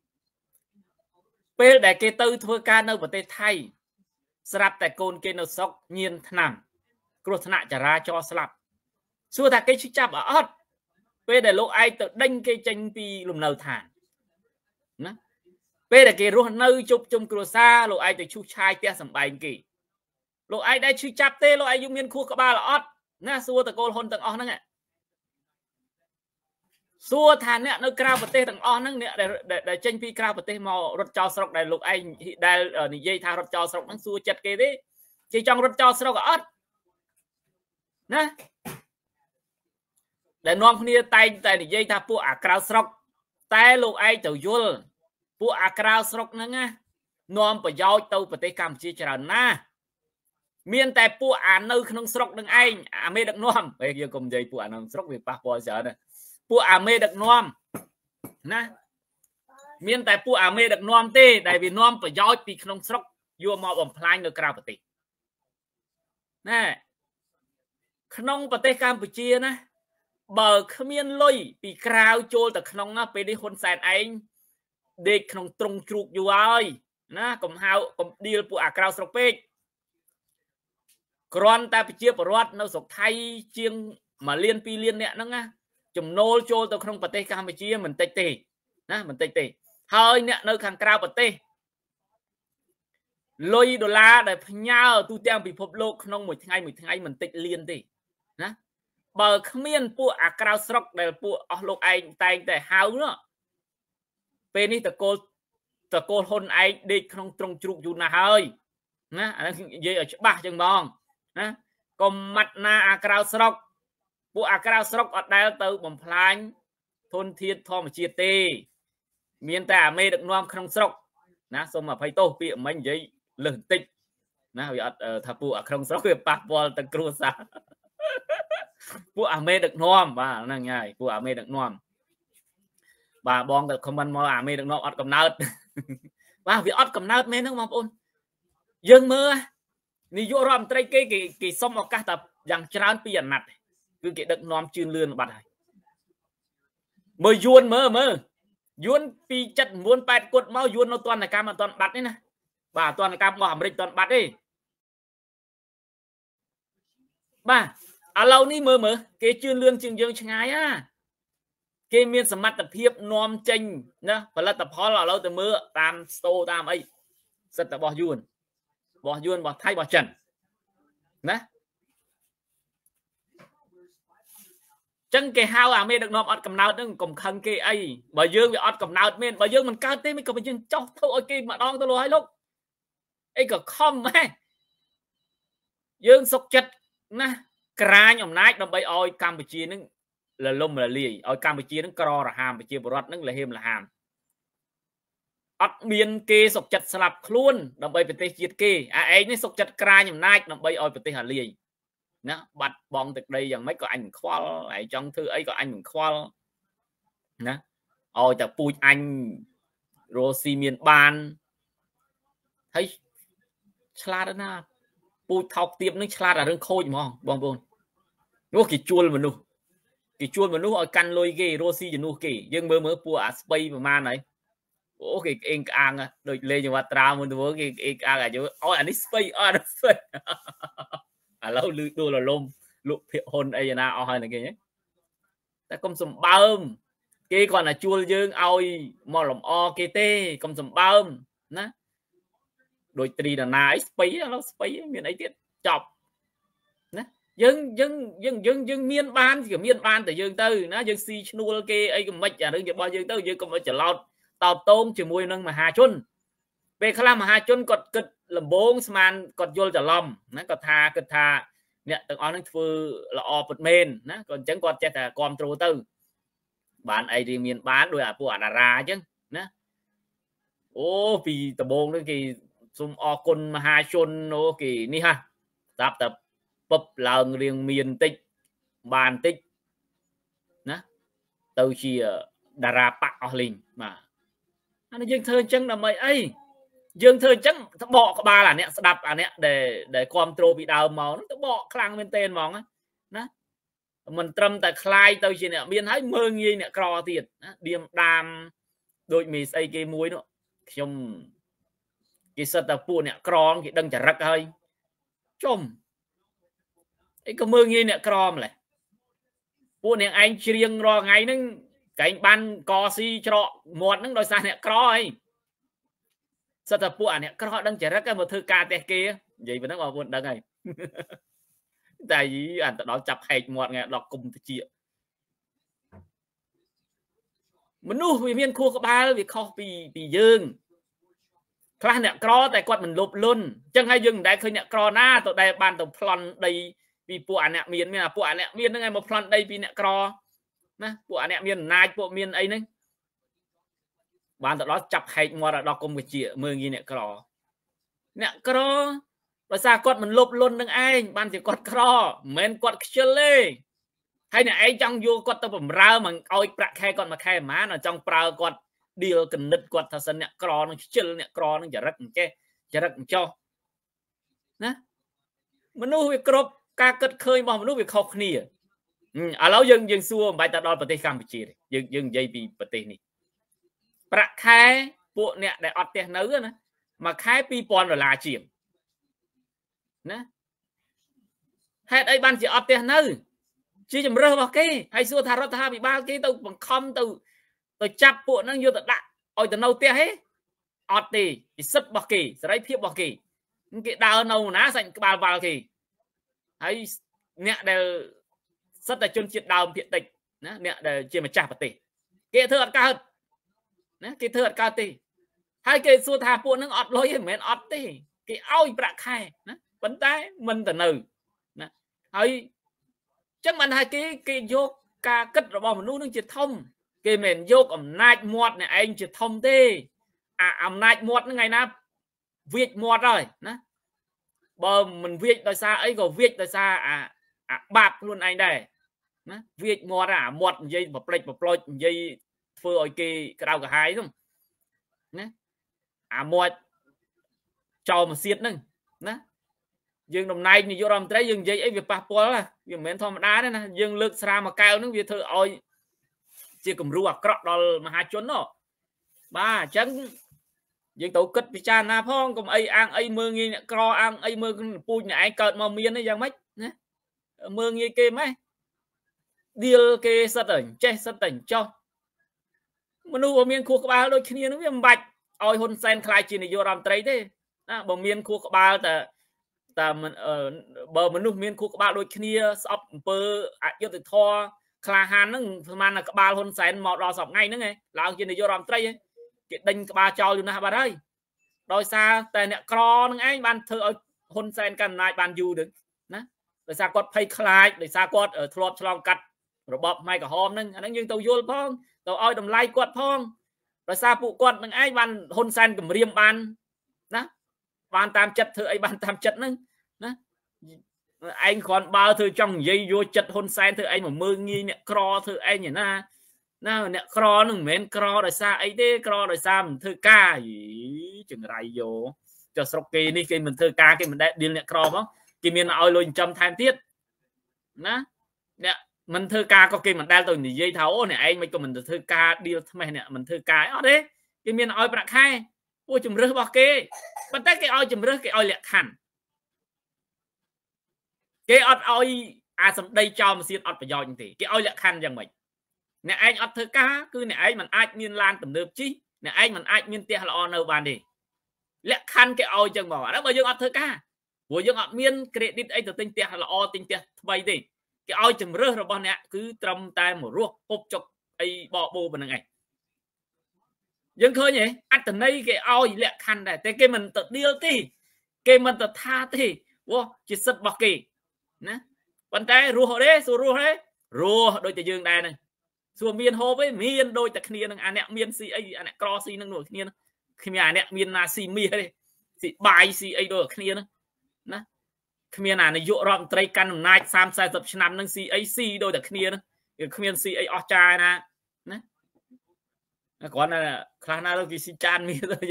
ពេលដែលគេទៅធ្វើការនៅប្រទេសថៃស្រាប់តែកូនគេនៅស្រុកញៀនថ្នាំគ្រោះថ្នាក់ចរាចរណ៍ស្លាប់សួរថាគេឈឺចាប់អត់ពេលដែលលោកឯងទៅដេញគេចេញពីលំនៅឋានណាពេលដែលគេរស់នៅជប់ជុំគ្រួសារលោកឯងទៅឈូសឆាយផ្ទះសម្បែងគេលោកឯងដែលឈឺចាប់ទេលោកឯងយកមានខួរក្បាលអត់ណាសួរតកូលហ៊ុនទាំងអស់ហ្នឹងសួរថាអ្នកនៅក្រៅប្រទេសទាំងអស់ហ្នឹងអ្នកដែលចេញពីក្រៅប្រទេសមករត់ចោលស្រុកដែលលោកឯងដែលនិយាយថារត់ចោលស្រុកហ្នឹងសួរចិត្តគេទេគេចង់រត់ចោលស្រុកអត់ណា để nom kia tay tại để dây taពួកអាក្រៅស្រុកតែលោកឯងទៅយល់ពួកអាក្រៅស្រុកហ្នឹងណានាំប្រយោជន៍ទៅប្រទេសកម្ពុជាច្រើនណាស់មានតែពួកអានៅក្នុងស្រុកនឹងឯងអាមេដឹកនាំពេលយើងកុំនិយាយពួកអានៅស្រុកវាប៉ះពាល់ច្រើនណាស់ពួកអាមេដឹកនាំណាមានតែពួកអាមេដឹកនាំទេដែលវានាំប្រយោជន៍ពីក្នុងស្រុកយកមកបំផ្លាញនៅក្រៅប្រទេសណាក្នុងប្រទេសកម្ពុជាណាបើគ្មានលុយពីក្រៅចូលទៅក្នុងពេលនេះហ៊ុនសែនឯងដេកក្នុងទ្រុងជ្រូកយូរហើយណាកុំហៅកុំឌីលពួកអាក្រៅស្រុកពេកគ្រាន់តែប្រជាពលរដ្ឋនៅស្រុកថៃជាង1លាន2លានអ្នកហ្នឹងណាចំណូលចូលទៅក្នុងប្រទេសកម្ពុជាមិនតិចទេណាមិនតិចទេហើយអ្នកនៅខាងក្រៅប្រទេសលុយដុល្លារដែលផ្ញើទូទាំងពិភពលោកក្នុងមួយថ្ងៃមិនតិចលានទេណាបើគ្មានពួកអាក្រៅស្រុកដែលពួកអស់លោកឯងតែងតែហៅនោះពេលនេះតកូលហ៊ុនឯងដេកក្នុងទ្រុងជ្រូកយូរណាស់ហើយណាអានេះនិយាយឲ្យច្បាស់ចឹងហ្មងណាកុំម៉ាត់ណាអាក្រៅស្រុកពួកអាក្រៅស្រុកអត់ដែលទៅបំផ្លាញធនធានធម្មជាតិទេមានតែអាមេដឹកនាំក្នុងស្រុកណាសូមអភ័យទោសពាក្យមិញនិយាយលើសបន្តិចណាវាអត់ថាពួកអាក្នុងស្រុកវាប៉ះពាល់ទៅគ្រួសារពួកអាមេដឹកនាំបាទហ្នឹងហើយពួកអាមេដឹកនាំបាទបងទៅខមមិនមកអាមេដឹកនាំអត់កំណើតបាទវាអត់កំណើតមែនហ្នឹងបងប្អូនយើងមើលនាយករដ្ឋមន្ត្រីគេសុំឱកាសតែយ៉ាងច្រើនពីអាណត្តិគឺគេដឹកនាំជឿនលឿនបាត់ហើយមើលយួនមើលយួនពី79 8គត់មកយួននៅទណ្ឌកម្មអត់ទាន់បាត់ទេណាបាទទណ្ឌកម្មរបស់អាមេរិកអត់ទាន់បាត់ទេបាទឥឡូវនេះមើលគេជឿនលឿនជាងយើងឆ្ងាយណាគេមានសមត្ថភាពនាំចេញណាផលិតផលឥឡូវទៅមើលតាមស្តូតាមអីសិតតែរបស់យួនរបស់ថៃរបស់ចិនណាចឹងគេហៅអាមេដឹកនាំអត់កំណើតហ្នឹងកុំខឹងគេអីបើយើងវាអត់កំណើតមែនបើយើងមិនកើតទេមិនក៏យើងចោះធ្វើឲ្យគេម្ដងទៅលោហើយលោកអីក៏ខំហ៎យើងសុកចិត្តណាក្រាញអំណាចដើម្បីឲ្យកម្ពុជានឹងលលំលលាយឲ្យកម្ពុជានឹងក្ររហាមប្រជាពលរដ្ឋនឹងលហេមលហាមអត់មានគេសុកចិត្តស្លាប់ខ្លួនដើម្បីប្រទេសជាតិគេអាឯងនេះសុកចិត្តក្រាញអំណាចដើម្បីឲ្យប្រទេសអាលាយណាបាត់បងទឹកដីយ៉ាងម៉េចក៏អញមិនខ្វល់ហើយចង់ធ្វើអីក៏អញមិនខ្វល់ណាឲ្យតែពូជអញរស់ស៊ីមានបានហើយឆ្លាតណាស់ពូជថោកទាបនឹងឆ្លាតអារឿងខូចហ្មងបងប្អូននោះគេជួលមនុស្សឲ្យកាន់លុយគេរស់ស៊ីជំនួសគេយើងមើលពួកអាស្បៃប្រហែលហើយអូគេក្អេងក្អាងដូចលេងចង្វាក់ត្រាមុនទៅគេក្អេងក្អាងអាយុអូអានេះស្បៃអត់ស្បៃឥឡូវលឺដួលរលំលក់ភាគហ៊ុនអីណាអស់ហើយគេតែកុំសម្បើមគេគ្រាន់តែជួលយើងឲ្យមកលំអគេទេកុំសម្បើមណាដូចត្រីដាណាអីស្បៃឥឡូវស្បៃមានអីទៀតចប់ណាយើងមានបានគឺមានបានតែយើងទៅណាយើងស៊ីឈ្នួលគេអីក៏មិនអារឿងរបស់យើងទៅយើងកុំឲ្យច្រឡោតតោតងជាមួយនឹងមហាជនពេលខ្លះមហាជនគាត់គិតលំបងស្មានគាត់យល់ច្រឡំណាគាត់ថាគិតថាអ្នកទាំងអស់នឹងធ្វើល្អពិតមែនណាគាត់អញ្ចឹងគាត់ចេះតែគ្រប់គ្រងទៅបានអីរៀងមានបានដោយអាពួកអាតារាអញ្ចឹងណាអូពីដំបងនោះគេសូមអរគុណមហាជនអូគេនេះហ่ะស្ដាប់តែពឹបឡើងរៀងមានតិចបានតិចណាទៅជាតារាបកអស់លេងបាទអានេះយើងធ្វើអញ្ចឹងដើម្បីអីយើងធ្វើអញ្ចឹងទៅបកក្បាលអាអ្នកស្ដាប់អាអ្នកដែលគ្រប់គ្រងពីដើមមកហ្នឹងទៅបកខ្លាំងមែនទែនហ្មងណាមិនត្រឹមតែคลายទៅជាអ្នកមានហើយមើងងាយអ្នកក្រទៀតណាឌៀមដាមដូចមេស្អីគេមួយនោះខ្ញុំគេសិតតែពួកអ្នកក្រគេដឹងចរិតហើយចុំអីក៏មើងងាយអ្នកក្រម្លេះពួកអ្នកឯងច្រៀងរាល់ថ្ងៃហ្នឹងកែងបានកស៊ីច្រកមាត់ហ្នឹងដោយសារអ្នកក្រអីសិតតែពួកអាអ្នកក្រដឹងចរិតមកធ្វើការទេគេនិយាយប៉ុណ្ណឹងបងប្អូនដឹងហើយតែអាទៅដល់ចាប់ហែកមាត់ថ្ងៃដល់គុំតិចមនុស្សវាមានខួរក្បាលវាខុសពីយើងខ្លះអ្នកក្រតែគាត់មិនលប់លន់អញ្ចឹងហើយយើងមិនដែលឃើញអ្នកក្រណាទៅដែលបានទៅប្លន់ដីពីពួកអាអ្នកមានអាពួកអាអ្នកមានហ្នឹងឯងមកប្លន់ដីពីអ្នកក្រណាពួកអាអ្នកមានអំណាចពួកមានអីហ្នឹងបានទៅដល់ចាប់ហែកមាត់ដល់គុំវិជាមើងងាយអ្នកក្រដោយសារគាត់មិនលុបលុននឹងឯងបានជាគាត់ក្រមិនមែនគាត់ខ្ជិលទេហើយអ្នកឯងចង់យកគាត់ទៅបំរើមកឲ្យប្រាក់ខែគាត់មួយខែប្រហែលចង់ប្រើគាត់ deal កណិតគាត់ថាសិនអ្នកក្រនឹងខ្ជិលអ្នកក្រនឹងចរិតអញ្ចេះចរិតអញ្ចោះណាមនុស្សវាគ្រប់ការគិតឃើញរបស់មនុស្សវាខុសគ្នាឥឡូវយើងសួរមិនបាច់ទៅដល់ប្រទេសកម្ពុជាទេយើងនិយាយពីប្រទេសនេះប្រាក់ខែពួកអ្នកដែលអត់ផ្ទះនៅណាមួយខែ$2000ជាងណាហេតុអីបានជាអត់ផ្ទះនៅជាជំរើសរបស់គេហើយសួរថារដ្ឋាភិបាលគេទៅបង្ខំទៅចាប់ពួកហ្នឹងយកទៅដាក់ឲ្យទៅនៅផ្ទះហេអត់ទេពិសិដ្ឋរបស់គេសេរីភាពរបស់គេគេដើរនៅណាសាច់ក្បាលវ៉ាល់គេហើយអ្នកដែលសិតតែជនជាតិដើមភាគតិចណាអ្នកដែលជាម្ចាស់ប្រទេសគេធ្វើអត់កើតណាគេធ្វើអត់កើតទេហើយគេសួរថាពួកហ្នឹងអត់លុយទេមិនមែនអត់ទេគេឲ្យប្រាក់ខែណាប៉ុន្តែមិនទៅនៅណាហើយចឹងបានថាគេយកការគិតរបស់មនុស្សនឹងជាធំគេមិនយកអំណាចមាត់អ្នកឯងជាធំទេអាអំណាចមាត់ហ្នឹងថ្ងៃណាវាចមាត់ហើយណាបើមិនវាចដោយសារអីក៏វាចដោយសារអាបាបខ្លួនឯងដែរណាវាចមាត់អាមាត់និយាយប្រភ្លេចប្រប្លុចនិយាយធ្វើឲ្យគេក្តៅក្រហាយហ្នឹងណាអាមាត់ចោលមកសៀតហ្នឹងណាយើងតំណែងនាយករដ្ឋមន្ត្រីយើងនិយាយអីវាប៉ះពាល់វាមិនមែនធម្មតាទេណាយើងលើកស្រាមួយកែវហ្នឹងវាធ្វើឲ្យជាគំរូអាក្រក់ដល់មហាជននោះបាទអញ្ចឹងយើងត្រូវគិតពិចារណាផងកុំអីអាងអីមើងងាយអ្នកក្រអាងអីមើងពូជអ្នកឯងកើតមកមានទេយ៉ាងម៉េចណាមើងងាយគេម៉េចឌីលគេសិតតែចេះសិតតែចោះមនុស្សបើមានខួរក្បាលដូចគ្នានឹងវាមិនបាច់ឲ្យហ៊ុនសែនខ្លាចជានាយករដ្ឋមន្ត្រីទេណាបើមានខួរក្បាលតែបើមនុស្សមានខួរក្បាលដូចគ្នាស្អប់អំពើអយុត្តិធម៌ក្លាហានហ្នឹងប្រហែលណាក្បាលហ៊ុនសែនមកដល់សប្តាហ៍ហ្នឹងឯងឡើងជានាយករដ្ឋមន្ត្រីឯងគេដេញក្បាលចោលយូរណាស់បាត់ហើយដោយសារតែអ្នកក្រនឹងឯងបានធ្វើឲ្យហ៊ុនសែនកាន់អំណាចបានយូរហ្នឹងណាដោយសារគាត់ភ័យខ្លាចដោយសារគាត់ធ្លាប់ឆ្លងកាត់របបផ្នែកក្រហមហ្នឹងអាហ្នឹងយើងទៅយល់ផងទៅឲ្យតម្លៃគាត់ផងដោយសារពួកគាត់នឹងឯងបានហ៊ុនសែនគម្រាមបានណាបានតាមចិត្តធ្វើអីបានតាមចិត្តហ្នឹងណាឯងគ្រាន់បើធ្វើចង់និយាយយកចិត្តហ៊ុនសែនធ្វើឯងមកមើងងាយអ្នកក្រធ្វើឯងណាអ្នកក្រនឹងមិនមែនក្រដោយសារអីទេក្រដោយសារមិនធ្វើការចង្រៃយកចុះស្រុកគេនេះគេមិនធ្វើការគេមិនដែលឌីលអ្នកក្រផងគេមានឲ្យលុយចិញ្ចឹមថែមទៀតណាអ្នកមិនធ្វើការក៏គេមិនដែលទៅនិយាយថាអូអ្នកឯងមិនក៏មិនទៅធ្វើការឌីលថ្មេះអ្នកមិនធ្វើការអត់ទេគេមានឲ្យប្រាក់ខែពួកជំរឿសរបស់គេប៉ុន្តែគេឲ្យជំរឿសគេឲ្យលក្ខខណ្ឌគេអត់ឲ្យអាសម្ដីចោលម៉ាស៊ីនអត់ប្រយោជន៍ទេគេឲ្យលក្ខខណ្ឌយ៉ាងម៉េចអ្នកឯងអត់ធ្វើការគឺអ្នកឯងមិនអាចមានឡានទំនើបជិះអ្នកឯងមិនអាចមានផ្ទះល្អនៅបានទេលក្ខខណ្ឌគេឲ្យចឹងមកអានោះបើយើងអត់ធ្វើការព្រោះយើងអត់មាន credit អីទៅទិញផ្ទះល្អទិញផ្ទះថ្មីទេគេឲ្យជំរឿសរបស់អ្នកគឺត្រឹមតែមករស់ពុបចុកអីបបោប៉ុណ្្នឹងឯងយើងឃើញទេអត្តន័យគេឲ្យលក្ខខណ្ឌដែរតែគេមិនទៅឌីលទេគេមិនទៅថាទេវោះជាសិទ្ធិរបស់គេណាប៉ុន្តែរស់ទេសួររស់ទេរស់ដូចតែយើងដែរហ្នឹងសួរមានហូបទេមានដូចតែគ្នានឹងអាអ្នកមានស៊ីអីអាអ្នកក្រស៊ីនឹងដូចគ្នាគ្មានអាអ្នកមានណាស៊ីមាសទេស៊ីបាយស៊ីអីដូចគ្នាហ្នឹងណាគ្មានអានាយករដ្ឋមន្ត្រីកាន់អំណាច30-40ឆ្នាំហ្នឹងស៊ីអីស៊ីដូចតែគ្នាហ្នឹងគ្មានស៊ីអីអស់ចាណាគ្រាន់តែខ្លះណាទៅគេស៊ីចានមាសទៅ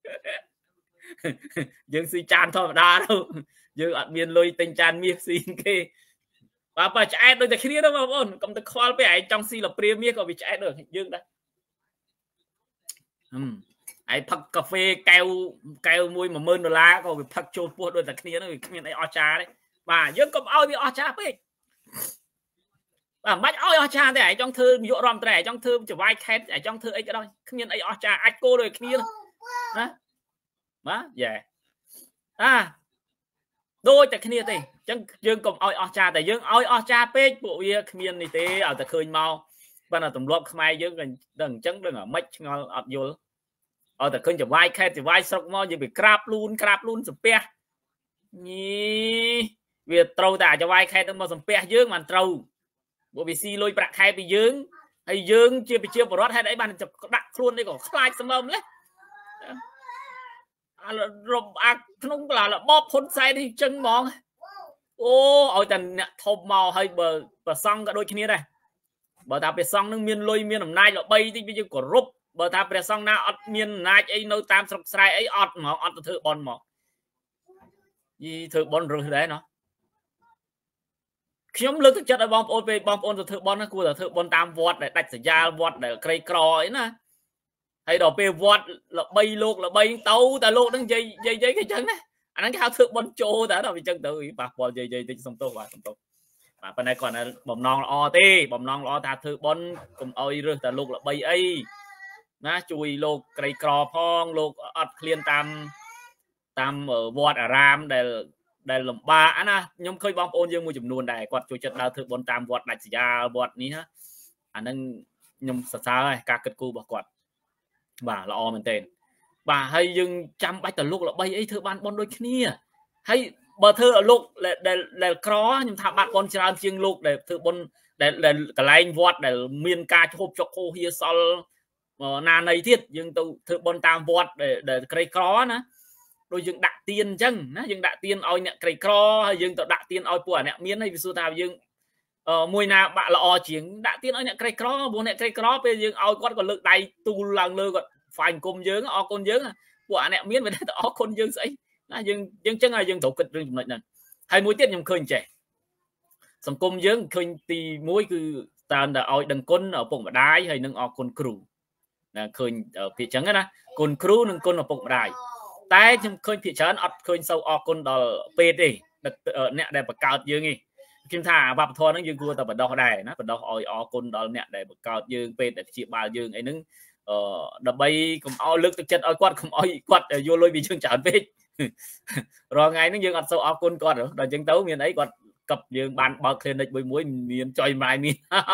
យើងស៊ីចានធម្មតាទៅយើងអត់មានលុយទិញចានមាសស៊ីគេបើឆ្អែតដូចតែគ្នាទៅបងប្អូនកុំទៅខ្វល់ពេកឯងចង់ស៊ីលព្រាមាសក៏វាឆ្អែតដូចយើងដែរឯងផឹកកាហ្វេកែវមួយ$10000ក៏វាផឹកចូលពោះដូចតែគ្នាហ្នឹងវាគ្មានអីអស្ចារ្យទេបាទយើងកុំឲ្យវាអស្ចារ្យពេកបាទមិនបាច់ឲ្យអស្ចារ្យទេឯងចង់ធ្វើនាយករដ្ឋមន្ត្រីឯងចង់ធ្វើចវាយខេតឯងចង់ធ្វើអីក៏ដោយគ្មានអីអស្ចារ្យអាចគោដូចគ្នាណាបាទយ៉ែដូចតែគ្នាទេអញ្ចឹងយើងកុំឲ្យអស្ចារ្យតែយើងឲ្យអស្ចារ្យពេកពួកវាគ្មាននេះទេឲ្យតែឃើញមកបើតែទម្លាប់ខ្មែរយើងក៏ដឹងអញ្ចឹងដឹងអាម៉េចឆ្ងល់អត់យល់ឲ្យតែឃើញចវាយខេតចវាយស្រុកមកយើងវាក្រាបលូនសំពះញីវាត្រូវតែចវាយខេតទៅមកសំពះយើងមិនត្រូវ bộ bị si lôi bạc hai bị dương hay dương chia bờ rót hay đấy bàn chụp đặt luôn đây còn slide sầm mầm đấy rồi không là bóp phun say đi chân mòn ô ôi tần thôm màu hay bờ song cả đôi kia này bờ ta bờ song nó miên lôi miên làm nai là bay thì bây giờ của rúp bờ ta bờ song na ọt miên nai ấy nâu tam sọc sai ấy ọt mà ọt thử bòn mỏ gì thử bòn rồi đấy nó nhóm lớn thực chất là bom ôn thử bòn nó của thử bòn tam vọt để đặt sợi da vọt để cây cò ấy nè hay đỏ pe vọt là bay lột là bay tàu ta lột đang dây cái chân này anh cái thử bòn trô ta đâu bị chân tự bà bòn dây thì xong tôi mà bên này còn là bầm non o tê bầm non o ta thử bòn cùng oi rồi ta lột là bay ấy na chui lột cây cò phong lột ọt liên tam ở vọt ở ram đây là ba na nhóm khơi bom ôn dương mua chùm nuôn đây quạt chui chất đào thử bòn tam vọt đặt ra vọt ní ha anh đang nhóm sao này cả cật cu bảo quạt bà là o mình tên bà hay dừng trăm bách tờ lúc là bay ấy thưa ban bon đôi kia hay bờ thưa ở lúc để có nhưng thà bạn con chơi chiêng lúc để thưa bon để cái line vọt để miên ca chụp cho cô hia sol na này thiết nhưng tôi thưa bon tam vọt để cây có nữa đôi dừng đặt tiền chân nó dừng đặt tiền oi nè cây co hay dừng tự đặt tiền oi của nè miên hay vì sao tao dừng mùi nào bạn là o chiến đã tiên ở nhận cây cỏ bố nè cây cỏ bây giờ ao quát còn lực đầy tu lần lơ còn phải cùng dướng o con dướng của nè miếng về đó o con dướng sấy là dừng chân là dừng tổ kịch rừng này hay mũi tiết nhầm khơi trẻ sòng cung dướng khơi tì mũi cứ tàn là oi đằng côn ở bụng đái hay nâng o con cừu là khơi ở phía trắng á con cừu nâng côn ở bụng đái tay nhầm khơi phía trắng ọt khơi sâu o con đò pê đi nè đẹp bậc cao dướng đi kim thả bạp thua nó dương cua tao bật đo đài nó bật đo oi o côn đo nè để bật cao dương pe để chị bà dương ấy nứng đập bay cùng o lực thực chất oi quạt cùng oi quạt vô lôi bị chương trả pe rồi ngày nó dương ăn sâu o côn quạt rồi chân tấu miền ấy quạt cặp dương bàn bao lên địch với muối miền chơi mai miền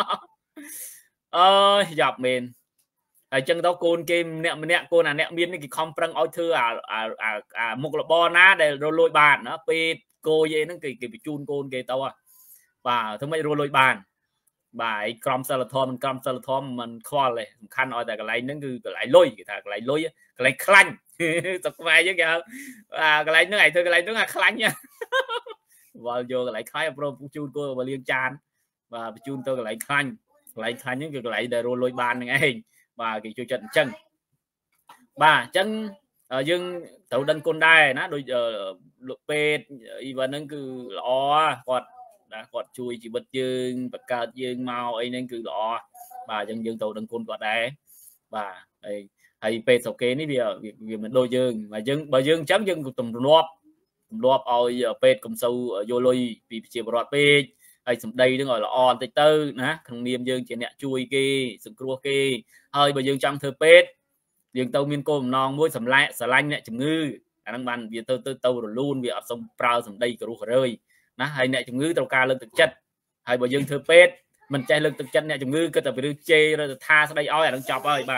dọc miền chân tấu côn kim nè côn nè miền cái không prăng oi thưa một là bo ná để rồi lôi bàn nó pe cô vậy nó kỳ bị chun côn kê tao và thứ mấy rồi lôi bàn bài crom salathom mình khoa này khăn ở tại cái này nó cứ cái lại lôi cái lại lôi cái lại khanh tập bài chứ kìa cái này nó ngày thôi cái này nó là khanh nha và vô cái lại khai pro chun cô và liên chan và chun tôi cái lại khanh những cái lại để rồi lôi bàn này và cái chơi trận chân bà chân dương tàu đân côn đai nó đôi giờ lục pet và nó cứ lọ quạt chui chỉ bật dương bật cao dương màu ấy nên cứ lọ bà dân tàu đân côn quạt đấy và hay pet ok ní bây giờ việc mình đôi dương mà dương bà dương chấm dương tùm lọp ôi pet cùng sâu vô lôi vì chỉ bọt pet hay đây nó gọi là on tây tư nè thằng niêm dương chỉ nè chui kia sừng cua kia hơi bà dương trong thơ pet dương tàu miên cô non muối sầm lại sờ lanh nè chừng ngư đang bàn vì tàu rồi luôn vì ở sông prao sầm đây cừu rơi nó hay nè chừng ngư tàu ca lên thực chất hay bà dương thơ pet mình chạy lên thực chất nè chừng ngư cái tàu bị chê rồi tha sau đây oi đang chọc ơi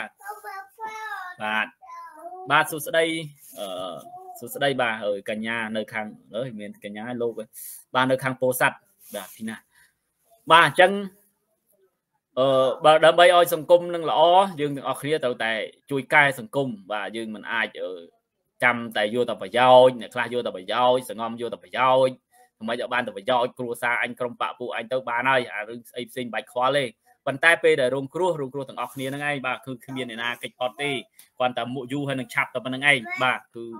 bà số đây bà ở cả nhà nơi khang ở miền cả nhà lô bà nơi khang po sắt bà thì nào bà chân bà đâm bay oi sông cung nâng lõ dương ở kia tàu tại chui cai sông cung và dương mình ai ở trăm tại vô tàu phải giao này khai vô tàu phải giao sờ ngon vô tàu phải giao mấy giờ ban tàu phải giao cua xa anh không bạ phụ anh tới ba nơi em xin bạch khoa lên bàn tay pe để rong cua thằng ọc nia năng ngay bà cứ miền này na kịch party quan tâm mụ du hay năng chặt tàu năng ngay bà cứ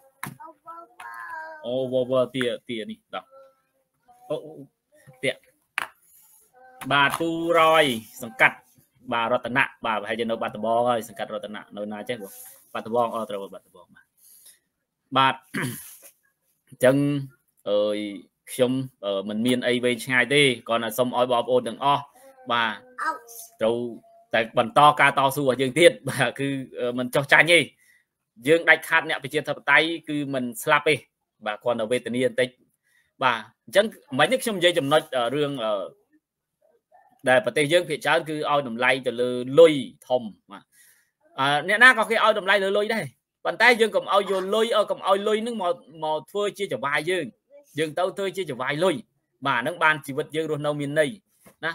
over tia đi đọc tiện bà tu rồi sẵn cắt bà rót tận nạ bà hay cho nó bà tờ bò rồi sẵn cắt rót tận nạ nơi nào chứ bà tờ bò rồi bà tờ bò mà bà chân ơi xong mình miên ai về ngày đi còn là xong oi bò ôn đừng o bà rồi tại bẩn to ca to su ở dương tiết bà cứ mình cho trai nhi dương đạch hạt nhẹ về trên thập tay cứ mình slap đi bà còn ở về tình yên tích bà chân mấy nhất trong dây chầm nói ở rương ở để bà tây dương phía trái cứ ao đầm lay từ lôi thòng mà nè na có cái ao đầm lay lôi đây bàn tay dương cầm ao vô lôi cầm ao lôi nước mò phơi chia cho vài dương tao thôi chia cho vài lôi mà nước ban chỉ vật dương rồi nâu miền này nè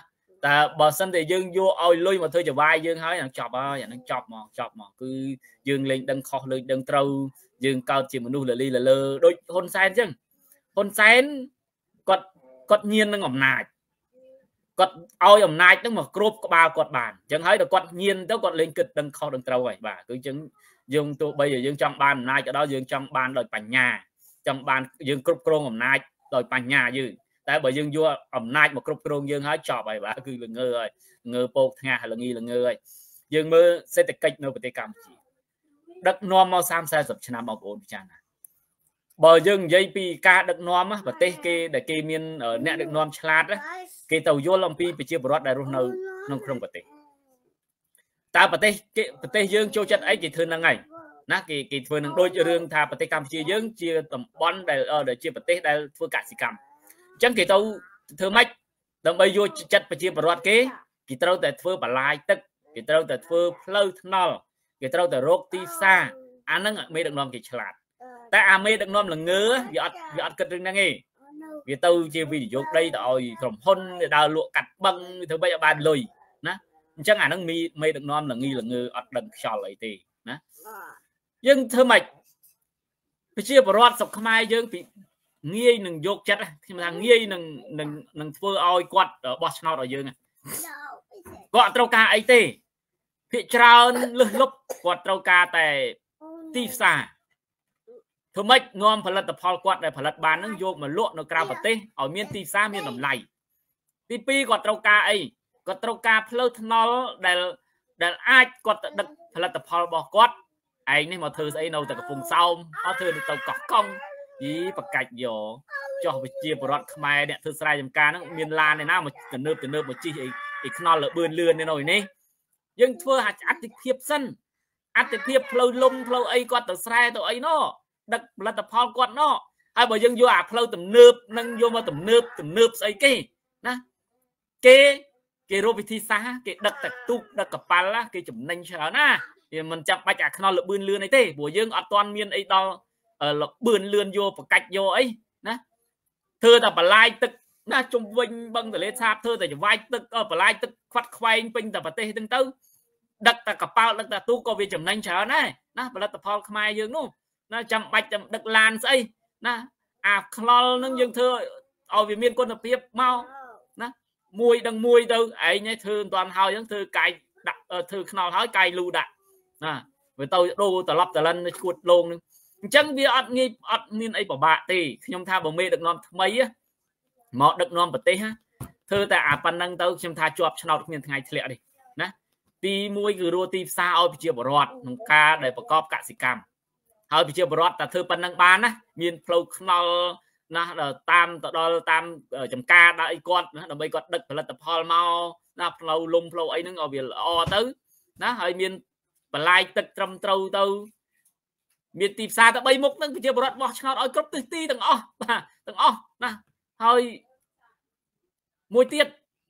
แต่បើសិនតែយើងយកឲ្យលុយមកធ្វើចវាយយើងហើយនឹងចប់ហើយអានឹងចប់មកគឺយើងលេងដឹងខុសលេងដឹងត្រូវយើងកើតជាមនុស្សលលីលលើដូចហ៊ុនសែនអញ្ចឹងហ៊ុនសែនគាត់ញៀននឹងអំណាចគាត់ឲ្យអំណាចហ្នឹងមកគ្របក្បាលគាត់បានអញ្ចឹងហើយដល់គាត់ញៀនទៅគាត់លេងគិតដឹងខុសដឹងត្រូវហើយបាទគឺអញ្ចឹងយើងទោះបីយើងចង់បានអំណាចក៏ដោយយើងចង់បានដោយបញ្ញាចង់បានយើងគ្រប់គ្រងអំណាចដោយបញ្ញាយើងតែបើយើងយកអំណាចមកគ្រប់គ្រងយើងហើយចប់ហើយបាទគឺល្ងើហើយងើពោកថ្ងាសល្ងីល្ងើហើយយើងមើលសេដ្ឋកិច្ចនៅប្រទេសកម្ពុជាដឹកនាំមក30-40ឆ្នាំបងប្អូនពិចារណាបើយើងនិយាយពីការដឹកនាំប្រទេសគេដែលគេមានអ្នកដឹកនាំឆ្លាតគេទៅយល់អំពីប្រជាពលរដ្ឋដែលរស់នៅក្នុងប្រទេសតើប្រទេសយើងចូលចិត្តអីគេធ្វើហ្នឹងហើយណាគេធ្វើនឹងដូចរឿងថាប្រទេសកម្ពុជាយើងជាតំបន់ដែលជាប្រទេសដែលធ្វើកសិកម្មអញ្ចឹងគេទៅធ្វើម៉េចដើម្បីយកចិត្តប្រជាពលរដ្ឋគេត្រូវតែធ្វើបន្លាយទឹកគេត្រូវតែធ្វើផ្លូវថ្នល់គេត្រូវតែរកទីផ្សារអាហ្នឹងមេដឹកនាំគេឆ្លាតតែអាមេដឹកនាំល្ងើវាអត់គិតរឿងហ្នឹងទេវាទៅជាវិនិយោគដីទៅឲ្យក្រុមហ៊ុនដើរលក់កាត់បឹងធ្វើម៉េចឲ្យបានលុយណាអញ្ចឹងអាហ្នឹងមេដឹកនាំល្ងើអត់ដឹងខ្យល់អីទេណាយើងធ្វើម៉េចប្រជាពលរដ្ឋស្រុកខ្មែរយើងពីងាយនឹងយកចិត្តខ្ញុំថាងាយនឹងធ្វើឲ្យគាត់បោះឆ្នោតឲ្យយើងគាត់ត្រូវការអីទេភាគច្រើនលឹះលុបគាត់ត្រូវការតែទីផ្សារធ្វើម៉េចនាំផលិតផលគាត់ដែលផលិតបាននឹងយកមកលក់នៅក្រៅប្រទេសឲ្យមានទីផ្សារមានតម្លៃទី2គាត់ត្រូវការអីគាត់ត្រូវការផ្លូវថ្នល់ដែលអាចគាត់ដឹកផលិតផលរបស់គាត់ឯងនេះមកធ្វើស្អីនៅតែកំពង់សោមអត់ធ្វើទៅកោះកុងយីបកាច់យកចោះវិជាបរដ្ឋខ្មែរអ្នកធ្វើស្រែចម្ការហ្នឹងមានឡានឯណាមកទំនើបមកជិះអីខ្នល់លឿននៅនេះយើងធ្វើអតិភិបសិនអតិភិបផ្លូវលំផ្លូវអីគាត់ទៅស្រែទៅអីណោះដឹកផលិតផលគាត់ណោះហើយបើយើងយកអាផ្លូវទំនើបនឹងយកមកទំនើបស្អីគេណាគេរកវិធីសាស្ត្រគេដឹកតែទូកដឹកកប៉ាល់គេចំណេញច្រើនណាវាមិនចាំបាច់អាខ្នល់លឿនអីទេព្រោះយើងអត់ទាន់មានអីដល់លឿនយកបកាច់យកអីណាធ្វើតែបន្លាយទឹកណាជុំវិញបឹងទលេសាបធ្វើតែចវាយទឹកបន្លាយទឹកខ្វាត់ខ្វែងពេញតែប្រទេសហ្នឹងទៅដឹកតែកប៉ាល់ដឹកតែទូកក៏វាចំណេញច្រើនដែរណាផលិតផលខ្មែរយើងនោះណាចាំបាច់ដឹកឡានស្អីណាអាខ្នល់ហ្នឹងយើងធ្វើឲ្យវាមានគុណភាពមកណាមួយទៅឯងធ្វើមិនតាន់ហើយហ្នឹងធ្វើកាយដាក់ធ្វើខ្នល់ហើយកាយលូដាក់ណាវាទៅដូរត្រឡប់តលិនឈួតលងហ្នឹងអញ្ចឹងវាអត់មានអីពិបាកទេខ្ញុំថាបើមេដឹកនាំថ្មីមកដឹកនាំប្រទេសធ្វើតែអាប៉ុណ្ណឹងទៅខ្ញុំថាជាប់ឆ្នោតគ្មានថ្ងៃធ្លាក់ទេណាទី1គឺរកទីផ្សារឲ្យប្រជាពលរដ្ឋក្នុងការដែលប្រកបកសិកម្មហើយប្រជាពលរដ្ឋតែធ្វើប៉ុណ្ណឹងបានណាមានផ្លូវថ្នល់ណាតាមចំការដល់អីគាត់ណាដើម្បីគាត់ដឹកផលិតផលមកណាផ្លូវលំផ្លូវអីហ្នឹងឲ្យវាល្អទៅណាហើយមានបន្លាយទឹកត្រឹមត្រូវទៅមានទីផ្សារតែ3មុខហ្នឹងប្រជាពលរដ្ឋបោះឆ្នោតឲ្យគ្រប់ទិសទីទាំងអស់បាទទាំងអស់ណាហើយមួយទៀត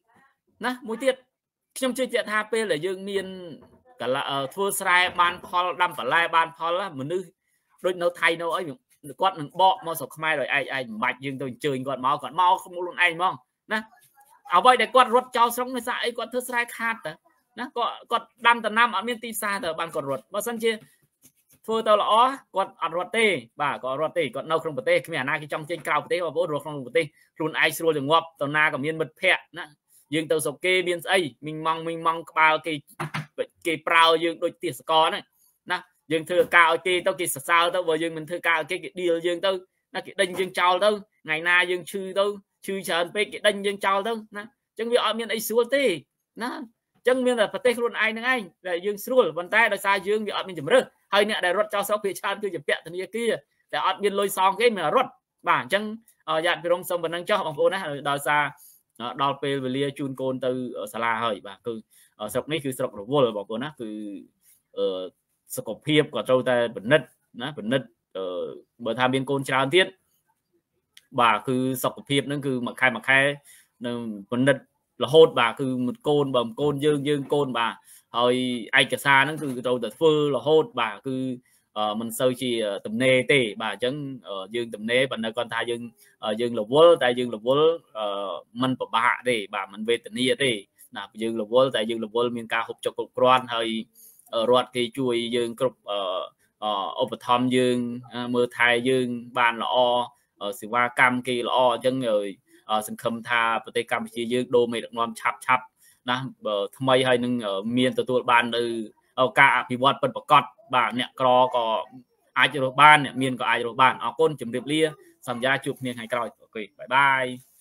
ខ្ញុំជឿជាក់ថាពេលដែលយើងមានកលធ្វើស្រែបានផលដាំបន្លែបានផលមនុស្សដូចនៅថៃនៅអីគាត់នឹងបកមកស្រុកខ្មែរដោយឯងមិនបាច់យើងទៅអញ្ជើញគាត់មកខ្លួនឯងហ្មងណាអ្វីដែលគាត់រត់ចោលស្រុកនេះសារអីគាត់ធ្វើស្រែខាតទៅណាគាត់ដាំដំណាំអត់មានទីផ្សារទៅបានគាត់រត់បើមិនជាធ្វើទៅល្អគាត់អត់រត់ទេបាទគាត់រត់ទេគាត់នៅក្នុងប្រទេសគ្មានអាណាគេចង់ចេញក្រៅប្រទេសបងប្អូនរស់ក្នុងប្រទេសខ្លួនឯងស្រួលចងាប់ទៅណាក៏មានមិត្តភ័ក្តិណាយើងទៅស្រុកគេមានស្អីមីងម៉ងក្បាលគេប្រើយើងដូចទាសករហ្នឹងណាយើងធ្វើការឲ្យគេទៅគេសរសើរទៅបើយើងមិនធ្វើការឲ្យគេឌីលយើងទៅណាគេដេញយើងចោលទៅថ្ងៃណាយើងឈឺច្រើនពេកគេដេញយើងចោលទៅណាអញ្ចឹងវាអត់មានអីស្រួលទេណាអញ្ចឹងមានតែប្រទេសខ្លួនឯងហ្នឹងឯងដែលយើងស្រួលប៉ុន្តែដោយសារយើងវាអត់មានជំរឿហើយអ្នកដែលរត់ចោលស្រុកភាគច្រើនគឺជាពាក់ធនាគារតែអត់មានលុយសងគេមិនរត់បាទអញ្ចឹងយ៉ាត់ពីរំសុំប៉ុណ្ណឹងចុះបងប្អូនណាដោយសារដល់ពេលវេលាជូនកូនទៅសាលាហើយបាទគឺស្រុកនេះគឺស្រុករវល់បងប្អូនណាគឺសុខភាពក៏ត្រូវតែពិនិត្យបើថាមានកូនច្រើនទៀតបាទគឺសុខភាពហ្នឹងគឺមួយខែនឹងពិនិត្យរហូតបាទគឺមួយកូនបើកូនយើងកូនបាទហើយឯកសារហ្នឹងគឺត្រូវតែធ្វើរហូតបាទគឺមិនសូវជាទំនេរទេបាទអញ្ចឹងយើងទំនេរប៉ុន្តែគាត់ថាយើងរវល់តែយើងរវល់មិនពិបាកទេបាទមិនវេទនាទេណាយើងរវល់តែយើងរវល់មានការហូបចុកគ្រប់គ្រាន់ហើយរដ្ឋគេជួយយើងគ្រប់ឧបត្ថម្ភយើងមើលថែយើងបានល្អសេវាកម្មគេល្អអញ្ចឹងសង្ឃឹមថាប្រទេសកម្ពុជាយើងដូរមេដឹកនាំឆាប់ណាថ្មីហើយនឹងមានទទួលបាននៅការអភិវឌ្ឍពិតប្រាកដបាទអ្នកក្រក៏អាចរស់បានអ្នកមានក៏អាចរស់បានអរគុណជម្រាបលាសន្យាជួបគ្នាថ្ងៃក្រោយអូខេបាយបាយ